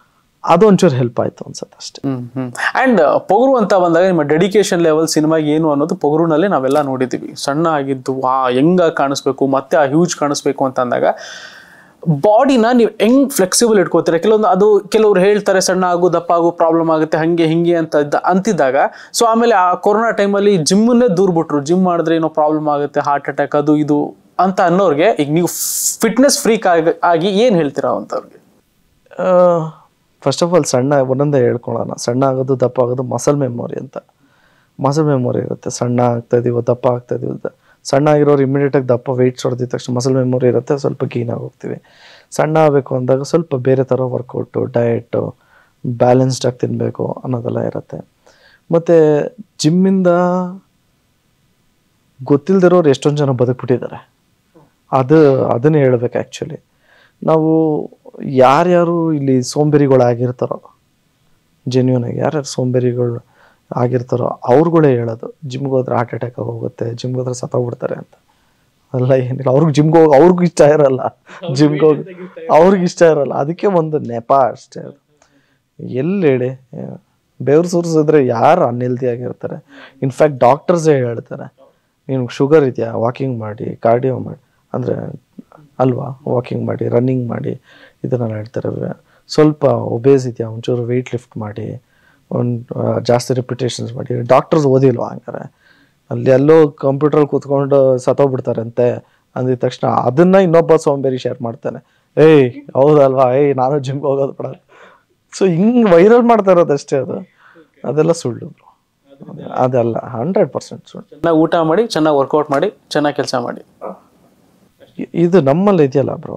ಅದು ಒಂಚೂರು ಹೆಲ್ಪ್ ಆಯ್ತು ಅನ್ಸುತ್ತೆ ಅಷ್ಟೇ. ಅಂಡ್ ಪೊಗರು ಅಂತ ಬಂದಾಗ ನಿಮ್ಮ ಡೆಡಿಕೇಶನ್ ಲೆವೆಲ್ ಸಿನಿಮಾಗೆ ಏನು ಅನ್ನೋದು ಪೊಗರುನಲ್ಲಿ ನಾವೆಲ್ಲ ನೋಡಿದ್ದೀವಿ. ಸಣ್ಣ ಆಗಿದ್ದು ಆ ಹೆಂಗಾಗಿ ಕಾಣಿಸ್ಬೇಕು ಮತ್ತೆ ಆ ಹ್ಯೂಜ್ ಕಾಣಿಸ್ಬೇಕು ಅಂತ ಅಂದಾಗ ಬಾಡಿನ ನೀವು ಹೆಂಗ್ ಫ್ಲೆಕ್ಸಿಬಲ್ ಇಟ್ಕೋತೀರ? ಕೆಲವೊಂದು ಅದು ಕೆಲವ್ರು ಹೇಳ್ತಾರೆ ಸಣ್ಣ ಆಗು ದಪ್ಪ ಆಗು ಪ್ರಾಬ್ಲಮ್ ಆಗುತ್ತೆ ಹಂಗೆ ಹಿಂಗೆ ಅಂತ ಅಂತಿದ್ದಾಗ ಸೊ ಆಮೇಲೆ ಆ ಕೊರೋನಾ ಟೈಮಲ್ಲಿ ಜಿಮ್ಮನ್ನೇ ದೂರ ಬಿಟ್ರು. ಜಿಮ್ ಮಾಡಿದ್ರೆ ಏನೋ ಪ್ರಾಬ್ಲಮ್ ಆಗುತ್ತೆ, ಹಾರ್ಟ್ ಅಟ್ಯಾಕ್ ಅದು ಇದು ಅಂತ ಅನ್ನೋರಿಗೆ ಈಗ ನೀವು ಫಿಟ್ನೆಸ್ ಫ್ರೀಕ್ ಆಗಿ ಆಗಿ ಏನು ಹೇಳ್ತೀರಾ ಅಂತವ್ರಿಗೆ? ಫಸ್ಟ್ ಆಫ್ ಆಲ್ ಸಣ್ಣ ಒಂದೊಂದೇ ಹೇಳ್ಕೊಳ್ಳೋಣ. ಸಣ್ಣ ಆಗೋದು ದಪ್ಪ ಆಗೋದು ಮಸಲ್ ಮೆಮೊರಿ ಅಂತ. ಮಸಲ್ ಮೆಮೊರಿ ಇರುತ್ತೆ. ಸಣ್ಣ ಆಗ್ತಾ ಇದೀವೋ ದಪ್ಪ ಆಗ್ತಾ ಇದೀವಿ ಅಂತ. ಸಣ್ಣ ಆಗಿರೋರು ಇಮಿಡಿಯೇಟಾಗಿ ದಪ್ಪ ವೆಯ್ಟ್ಸ್ ಹೊಡೆದಿದ ತಕ್ಷಣ ಮಸಲ್ ಮೆಮೊರಿ ಇರುತ್ತೆ, ಸ್ವಲ್ಪ ಗೀನಾಗಿ ಹೋಗ್ತೀವಿ. ಸಣ್ಣ ಆಗಬೇಕು ಅಂದಾಗ ಸ್ವಲ್ಪ ಬೇರೆ ಥರ ವರ್ಕೌಟು, ಡಯಟು, ಬ್ಯಾಲೆನ್ಸ್ಡಾಗಿ ತಿನ್ನಬೇಕು ಅನ್ನೋದೆಲ್ಲ ಇರುತ್ತೆ. ಮತ್ತು ಜಿಮ್ಮಿಂದ ಗೊತ್ತಿಲ್ಲದಿರೋರು ಎಷ್ಟೊಂದು ಜನ ಬದುಕ್ಬಿಟ್ಟಿದ್ದಾರೆ. ಅದು ಅದನ್ನೇ ಹೇಳ್ಬೇಕು. ಆ್ಯಕ್ಚುಲಿ ನಾವು ಯಾರ್ಯಾರು ಇಲ್ಲಿ ಸೋಂಬೇರಿಗಳಾಗಿರ್ತಾರೋ, ಜೆನ್ಯೂನ್ ಆಗಿ ಯಾರ್ಯಾರು ಸೋಂಬೇರಿಗಳು ಆಗಿರ್ತಾರೋ ಅವ್ರುಗಳೇ ಹೇಳೋದು ಜಿಮ್ಗೆ ಹೋದ್ರೆ ಹಾರ್ಟ್ ಅಟ್ಯಾಕ್ ಹೋಗುತ್ತೆ, ಜಿಮ್ಗೆ ಹೋದ್ರೆ ಸತ್ತೋಗ್ಬಿಡ್ತಾರೆ ಅಂತ. ಅಲ್ಲ ಏನಿಲ್ಲ, ಅವ್ರಿಗೆ ಜಿಮ್ಗೆ ಹೋಗಿ ಅವ್ರಿಗೂ ಇಷ್ಟ ಇರಲ್ಲ, ಜಿಮ್ಗೆ ಹೋಗಿ ಅವ್ರಿಗೆ ಇಷ್ಟ ಇರಲ್ಲ. ಅದಕ್ಕೆ ಒಂದು ನೆಪ ಅಷ್ಟೇ. ಅದು ಎಲ್ಲಿ ಹೇಳಿ, ಬೆವ್ರು ಸುರಿಸಿದ್ರೆ ಯಾರು ಅನ್ಹೆಲ್ದಿ ಆಗಿರ್ತಾರೆ? ಇನ್ಫ್ಯಾಕ್ಟ್ ಡಾಕ್ಟರ್ಸೇ ಹೇಳ್ತಾರೆ ನಿಮ್ಗೆ ಶುಗರ್ ಇದೆಯಾ, ವಾಕಿಂಗ್ ಮಾಡಿ, ಕಾರ್ಡಿಯೋ ಮಾಡಿ ಅಂದರೆ ಅಲ್ವಾ, ವಾಕಿಂಗ್ ಮಾಡಿ, ರನ್ನಿಂಗ್ ಮಾಡಿ ಇದನ್ನೆಲ್ಲ ಹೇಳ್ತಾರೆ. ಸ್ವಲ್ಪ ಒಬೇಸ್ ಇದೆಯಾ, ಒಂಚೂರು ವೆಯ್ಟ್ ಲಿಫ್ಟ್ ಮಾಡಿ, ಒಂದು ಜಾಸ್ತಿ ರಿಪಿಟೇಷನ್ಸ್ ಮಾಡಿ. ಡಾಕ್ಟರ್ಸ್ ಓದಿಲ್ವಾ ಹಂಗಾರೆ? ಅಲ್ಲಿ ಎಲ್ಲೋ ಕಂಪ್ಯೂಟ್ರಲ್ಲಿ ಕೂತ್ಕೊಂಡು ಸತ್ತೋಗ್ಬಿಡ್ತಾರಂತೆ ಅಂದಿದ ತಕ್ಷಣ ಅದನ್ನ ಇನ್ನೊಬ್ಬ ಸೋಂಬೇರಿ ಶೇರ್ ಮಾಡ್ತಾನೆ, ಏಯ್ ಹೌದಲ್ವಾ, ಏಯ್ ನಾನು ಜಿಮ್ಗೆ ಹೋಗೋದು ಬೇಡ. ಸೊ ಹಿಂಗೆ ವೈರಲ್ ಮಾಡ್ತಾ ಇರೋದಷ್ಟೇ. ಅದು ಅದೆಲ್ಲ ಸುಳ್ಳು, ಅದೆಲ್ಲ ಹಂಡ್ರೆಡ್ ಪರ್ಸೆಂಟ್ ಸುಳ್ಳು. ಚೆನ್ನಾಗಿ ಊಟ ಮಾಡಿ, ಚೆನ್ನಾಗಿ ವರ್ಕೌಟ್ ಮಾಡಿ, ಚೆನ್ನಾಗಿ ಕೆಲಸ ಮಾಡಿ. ಇದು ನಮ್ಮಲ್ಲಿ ಇದೆಯಲ್ಲ ಬ್ರೋ,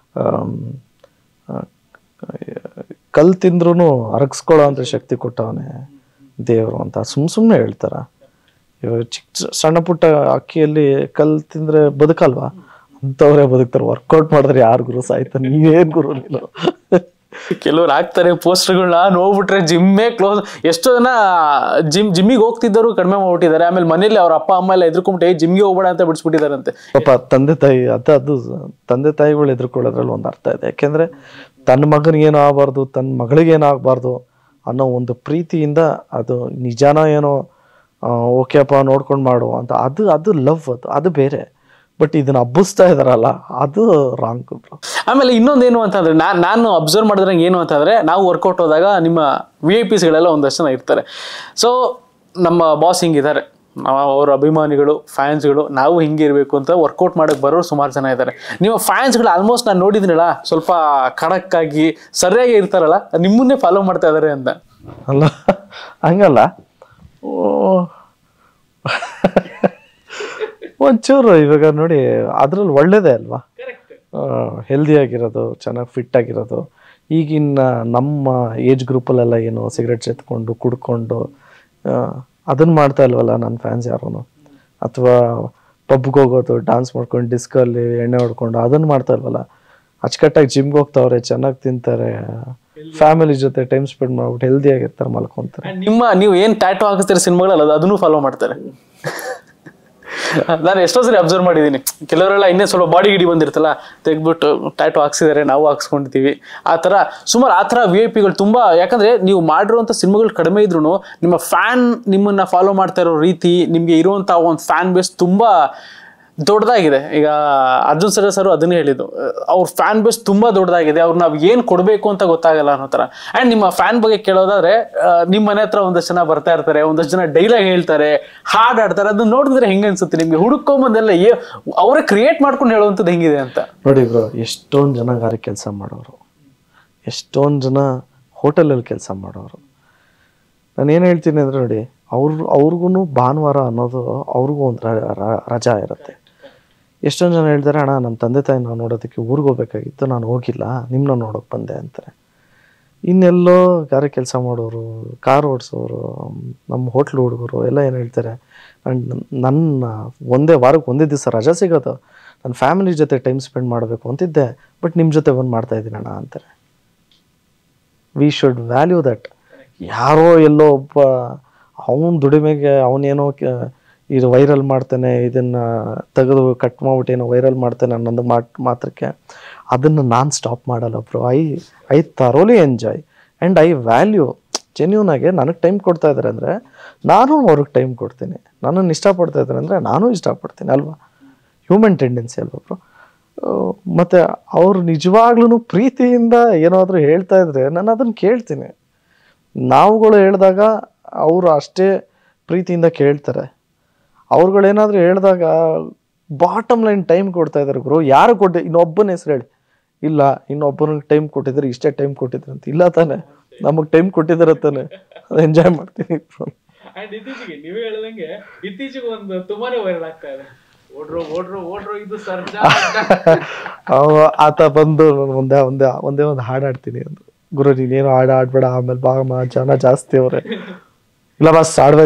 ಕಲ್ ತಿಂದ್ರೂ ಅರಗಿಸ್ಕೊಳ್ಳೋ ಅಂತ ಶಕ್ತಿ ಕೊಟ್ಟವನೇ ದೇವರು ಅಂತ ಸುಮ್ ಸುಮ್ಮನೆ ಹೇಳ್ತಾರ. ಇವಾಗ ಚಿಕ್ಕ ಸಣ್ಣ ಪುಟ್ಟ ಅಕ್ಕಿಯಲ್ಲಿ ಕಲ್ ತಿಂದ್ರೆ ಬದುಕಲ್ವಾ? ಅಂಥವ್ರೇ ಬದುಕ್ತಾರೆ. ವರ್ಕೌಟ್ ಮಾಡಿದ್ರೆ ಯಾರು ಗುರು ಸಾಯ್ತಾರೆ? ನೀವೇನು ಗುರು ನೀನು? ಕೆಲವ್ರು ಹಾಕ್ತಾರೆ ಪೋಸ್ಟರ್ಗಳನ್ನ, ನೋಡ್ಬಿಟ್ರೆ ಜಿಮ್ಮೇ ಕ್ಲೋಸ್. ಎಷ್ಟೋ ಜನ ಜಿಮ್ ಜಿಮ್ಮಿಗೆ ಹೋಗ್ತಿದ್ದರು ಕಡಿಮೆ ಮಾಡ್ಬಿಟ್ಟಿದ್ದಾರೆ. ಆಮೇಲೆ ಮನೇಲಿ ಅವ್ರ ಅಪ್ಪ ಅಮ್ಮ ಎಲ್ಲ ಎದ್ರುಕೊಂಬಿಟ್ಟು ಜಿಮ್ಗೆ ಹೋಗ್ಬೇಡ ಅಂತ ಬಿಡಿಸ್ಬಿಟ್ಟಿದಾರಂತೆ. ಪಾಪ ತಂದೆ ತಾಯಿ ಅದು ಅದು ತಂದೆ ತಾಯಿಗಳು ಎದುರ್ಕೊಳ್ಳೋದ್ರಲ್ಲಿ ಒಂದು ಅರ್ಥ ಇದೆ. ಯಾಕೆಂದ್ರೆ ತನ್ನ ಮಗನಿಗೇನೋ ಆಗಬಾರ್ದು, ತನ್ನ ಮಗಳಿಗೇನೋ ಆಗಬಾರ್ದು ಅನ್ನೋ ಒಂದು ಪ್ರೀತಿಯಿಂದ ಅದು ನಿಜಾನ ಏನೋ ಓಕೆಪ್ಪ ನೋಡ್ಕೊಂಡು ಮಾಡು ಅಂತ, ಅದು ಅದು ಲವ್, ಅದು ಅದು ಬೇರೆ. ಬಟ್ ಇದನ್ನ ಹಬ್ಬಿಸ್ತಾ ಇದಾರಲ್ಲ, ಅದು ರಾಂಗ್. ಆಮೇಲೆ ಇನ್ನೊಂದೇನು ಅಂತಂದ್ರೆ ನಾ ನಾನು ಅಬ್ಸರ್ವ್ ಮಾಡಿದ್ರೆ ಏನು ಅಂತಂದ್ರೆ, ನಾವು ವರ್ಕೌಟ್ ಹೋದಾಗ ನಿಮ್ಮ ವಿ ಐ ಪಿಸ್ಗಳೆಲ್ಲ ಒಂದಷ್ಟು ಜನ ಇರ್ತಾರೆ. ಸೊ ನಮ್ಮ ಬಾಸ್ ಹಿಂಗಿದ್ದಾರೆ, ನಾವು ಅವ್ರ ಅಭಿಮಾನಿಗಳು, ಫ್ಯಾನ್ಸ್ಗಳು, ನಾವು ಹಿಂಗೆ ಇರಬೇಕು ಅಂತ ವರ್ಕೌಟ್ ಮಾಡೋಕ್ಕೆ ಬರೋರು ಸುಮಾರು ಜನ ಇದ್ದಾರೆ. ನಿಮ್ಮ ಫ್ಯಾನ್ಸ್ಗಳು ಆಲ್ಮೋಸ್ಟ್ ನಾನು ನೋಡಿದ್ನಲ್ಲ, ಸ್ವಲ್ಪ ಖಡಕ್ಕಾಗಿ ಸರಿಯಾಗಿ ಇರ್ತಾರಲ್ಲ, ನಿಮ್ಮನ್ನೇ ಫಾಲೋ ಮಾಡ್ತಾ ಇದ್ದಾರೆ ಅಂತ. ಅಲ್ಲ ಹಂಗಲ್ಲ, ಒಂಚೂರು ಇವಾಗ ನೋಡಿ ಅದ್ರಲ್ಲಿ ಒಳ್ಳೇದೇ ಅಲ್ವಾ, ಹೆಲ್ದಿ ಆಗಿರೋದು, ಚೆನ್ನಾಗಿ ಫಿಟ್ ಆಗಿರೋದು. ಈಗಿನ ನಮ್ಮ ಏಜ್ ಗ್ರೂಪಲ್ಲೆಲ್ಲ ಏನು ಸಿಗರೆಟ್ಸ್ ಎತ್ಕೊಂಡು ಕುಡ್ಕೊಂಡು ಅದನ್ನು ಮಾಡ್ತಾ ಇಲ್ವಲ್ಲ ನನ್ನ ಫ್ಯಾನ್ಸ್ ಯಾರು. ಅಥವಾ ಪಬ್ಗೆ ಹೋಗೋದು, ಡ್ಯಾನ್ಸ್ ಮಾಡ್ಕೊಂಡು ಡಿಸ್ಕಲ್ಲಿ ಎಣ್ಣೆ ಹೊಡ್ಕೊಂಡು ಅದನ್ನು ಮಾಡ್ತಾ ಇಲ್ವಲ್ಲ. ಅಚ್ಚುಕಟ್ಟಾಗಿ ಜಿಮ್ಗೆ ಹೋಗ್ತಾವ್ರೆ, ಚೆನ್ನಾಗಿ ತಿಂತಾರೆ, ಫ್ಯಾಮಿಲಿ ಜೊತೆ ಟೈಮ್ ಸ್ಪೆಂಡ್ ಮಾಡ್ಬಿಟ್ಟು ಹೆಲ್ದಿ ಆಗಿರ್ತಾರೆ, ಮಲ್ಕೊಂತಾರೆ. ನಿಮ್ಮ ನೀವು ಏನು ಟ್ಯಾಟೋ ಹಾಕಿಸ್ತೀರಿ ಸಿನಿಮಾಗಳಲ್ಲ, ಅದನ್ನು ಫಾಲೋ ಮಾಡ್ತಾರೆ. ನಾನು ಎಷ್ಟೋ ಸರಿ ಅಬ್ಸರ್ವ್ ಮಾಡಿದ್ದೀನಿ. ಕೆಲವರೆಲ್ಲ ಇನ್ನೇ ಸ್ವಲ್ಪ ಬಾಡಿ ಗಿಡಿ ಬಂದಿರ್ತಲ್ಲ, ತೆಗ್ಬಿಟ್ಟು ಟ್ಯಾಟೋ ಹಾಕ್ಸಿದ್ದಾರೆ, ನಾವು ಹಾಕ್ಸ್ಕೊಂಡಿದ್ದೀವಿ. ಆ ಥರ ಸುಮಾರು ಆ ಥರ ವಿ ಐ ಪಿಗಳು ತುಂಬ. ಯಾಕಂದರೆ ನೀವು ಮಾಡಿರುವಂಥ ಸಿನಿಮಾಗಳು ಕಡಿಮೆ ಇದ್ರೂ ನಿಮ್ಮ ಫ್ಯಾನ್ ನಿಮ್ಮನ್ನು ಫಾಲೋ ಮಾಡ್ತಾ ಇರೋ ರೀತಿ, ನಿಮಗೆ ಇರುವಂಥ ಒಂದು ಫ್ಯಾನ್ ಬೇಸ್ ತುಂಬ ದೊಡ್ಡದಾಗಿದೆ. ಈಗ ಅರ್ಜುನ್ ಸರ್ಜಾ ಸರ್ ಅದನ್ನೇ ಹೇಳಿದ್ದು, ಅವ್ರ ಫ್ಯಾನ್ ಬೇಸ್ ತುಂಬ ದೊಡ್ಡದಾಗಿದೆ, ಅವ್ರು ನಾವು ಏನು ಕೊಡಬೇಕು ಅಂತ ಗೊತ್ತಾಗಲ್ಲ ಅನ್ನೋ ಥರ. ಆ್ಯಂಡ್ ನಿಮ್ಮ ಫ್ಯಾನ್ ಬಗ್ಗೆ ಕೇಳೋದಾದ್ರೆ, ನಿಮ್ಮ ಮನೆ ಹತ್ರ ಒಂದಷ್ಟು ಜನ ಬರ್ತಾ ಇರ್ತಾರೆ, ಒಂದಷ್ಟು ಜನ ಡೈಲಾಗ್ ಹೇಳ್ತಾರೆ, ಹಾಡು ಆಡ್ತಾರೆ. ಅದನ್ನ ನೋಡಿದ್ರೆ ಹೆಂಗೆ ಅನ್ಸುತ್ತೆ ನಿಮಗೆ? ಹುಡುಕೊಂಬಂದೆಲ್ಲ ಏ ಅವರೇ ಕ್ರಿಯೇಟ್ ಮಾಡ್ಕೊಂಡು ಹೇಳುವಂಥದ್ದು ಹೆಂಗಿದೆ ಅಂತ ನೋಡಿ ಬ್ರೋ. ಎಷ್ಟೊಂದು ಜನ ಗಾರೆ ಕೆಲಸ ಮಾಡೋರು, ಎಷ್ಟೊಂದು ಜನ ಹೋಟೆಲಲ್ಲಿ ಕೆಲಸ ಮಾಡೋರು. ನಾನು ಏನು ಹೇಳ್ತೀನಿ ಅಂದರೆ ನೋಡಿ, ಅವ್ರು ಅವ್ರಿಗೂ ಭಾನುವಾರ ಅನ್ನೋದು ಅವ್ರಿಗೂ ಒಂದು ರಜಾ ಇರುತ್ತೆ. ಎಷ್ಟೊಂದು ಜನ ಹೇಳ್ತಾರೆ, ಅಣ್ಣ ನಮ್ಮ ತಂದೆ ತಾಯಿ ನಾವು ನೋಡೋದಕ್ಕೆ ಊರಿಗೆ ಹೋಗ್ಬೇಕಾಗಿತ್ತು, ನಾನು ಹೋಗಿಲ್ಲ, ನಿಮ್ಮನ್ನ ನೋಡೋಕೆ ಬಂದೆ ಅಂತಾರೆ. ಇನ್ನೆಲ್ಲೋ ಗಾರೆ ಕೆಲಸ ಮಾಡೋರು, ಕಾರ್ ಓಡಿಸೋರು, ನಮ್ಮ ಹೋಟ್ಲು ಹುಡುಗರು ಎಲ್ಲ ಏನು ಹೇಳ್ತಾರೆ, ನನ್ನ ಒಂದೇ ವಾರಕ್ಕೆ ಒಂದೇ ದಿವಸ ರಜಾ ಸಿಗೋದು, ನನ್ನ ಫ್ಯಾಮಿಲಿ ಜೊತೆ ಟೈಮ್ ಸ್ಪೆಂಡ್ ಮಾಡಬೇಕು ಅಂತಿದ್ದೆ, ಬಟ್ ನಿಮ್ಮ ಜೊತೆ ಬಂದು ಮಾಡ್ತಾಯಿದ್ದೀನಿ ಅಣ್ಣ ಅಂತಾರೆ. We should value that. ಯಾರೋ ಎಲ್ಲೋ ಒಬ್ಬ ಅವನ ದುಡಿಮೆಗೆ ಅವನೇನೋ ಇದು ವೈರಲ್ ಮಾಡ್ತಾನೆ, ಇದನ್ನು ತೆಗೆದು ಕಟ್ ಮಾಡ್ಬಿಟ್ಟು ಏನೋ ವೈರಲ್ ಮಾಡ್ತಾನೆ ಅನ್ನೊಂದು ಮಾತು ಮಾತ್ರಕ್ಕೆ ಅದನ್ನು ನಾನು ಸ್ಟಾಪ್ ಮಾಡಲ್ಲ bro. I I thoroughly enjoy and I value genuine ಆಗಿ ನನಗೆ ಟೈಮ್ ಕೊಡ್ತಾ ಇದ್ದಾರೆ ಅಂದರೆ ನಾನು ಅವ್ರಿಗೆ ಟೈಮ್ ಕೊಡ್ತೀನಿ. ನನ್ನನ್ನು ಇಷ್ಟಪಡ್ತಾ ಇದ್ದಾರೆ ಅಂದರೆ ನಾನು ಇಷ್ಟಪಡ್ತೀನಿ ಅಲ್ವಾ, ಹ್ಯೂಮನ್ ಟೆಂಡೆನ್ಸಿ ಅಲ್ವಾ ಬ್ರೋ. ಮತ್ತು ಅವ್ರು ನಿಜವಾಗ್ಲೂ ಪ್ರೀತಿಯಿಂದ ಏನಾದರೂ ಹೇಳ್ತಾ ಇದ್ರೆ ನಾನು ಅದನ್ನು ಕೇಳ್ತೀನಿ. ನಾವುಗಳು ಹೇಳಿದಾಗ ಅವರು ಅಷ್ಟೇ ಪ್ರೀತಿಯಿಂದ ಕೇಳ್ತಾರೆ. ಅವ್ರುಗಳೇನಾದರೂ ಹೇಳಿದಾಗ ಬಾಟಮ್ ಲೈನ್ ಟೈಮ್ ಕೊಡ್ತಾ ಇದ್ದಾರೆ ಗುರು. ಯಾರು ಕೊಟ್ಟು ಇನ್ನೊಬ್ಬನ ಹೆಸರು ಹೇಳಿ, ಇಲ್ಲ ಇನ್ನೊಬ್ಬನಿಗೆ ಟೈಮ್ ಕೊಟ್ಟಿದ್ದಾರೆ, ಇಷ್ಟೇ ಟೈಮ್ ಕೊಟ್ಟಿದ್ದಾರೆ ಅಂತ. ಇಲ್ಲ ತಾನೆ, ನಮಗೆ ಟೈಮ್ ಕೊಟ್ಟಿದ್ದಾರೆ ತಾನೆ, ಅದು ಎಂಜಾಯ್ ಮಾಡ್ತೀನಿ. ಅಂಡ್ ಇತ್ತೀಚೆಗೆ ನೀವೇ ಹೇಳ್ದಂಗೆ ಇತ್ತೀಚೆಗೆ ಒಂದು ತುಂಬಾನೇ ವೈರಲ್ ಆಗ್ತಾ ಇದೆ, ಓಡ್ರೋ ಓಡ್ರೋ ಓಡ್ರೋ ಇದು ಸರ್ಜಾ ಆತ ಬಂದು ಒಂದೇ ಒಂದೇ ಒಂದೇ ಒಂದು ಹಾಡು ಆಡ್ತೀನಿ ಅಂದ್ರು. ಗುರು ನೀನೇನು ಹಾಡು ಆಡ್ಬೇಡ, ಆಮೇಲೆ ಬಾ ಜನ ಜಾಸ್ತಿ ಅವ್ರೆ. ಇಲ್ಲ ಬಸ್ ಆಡ್ಬೇಕು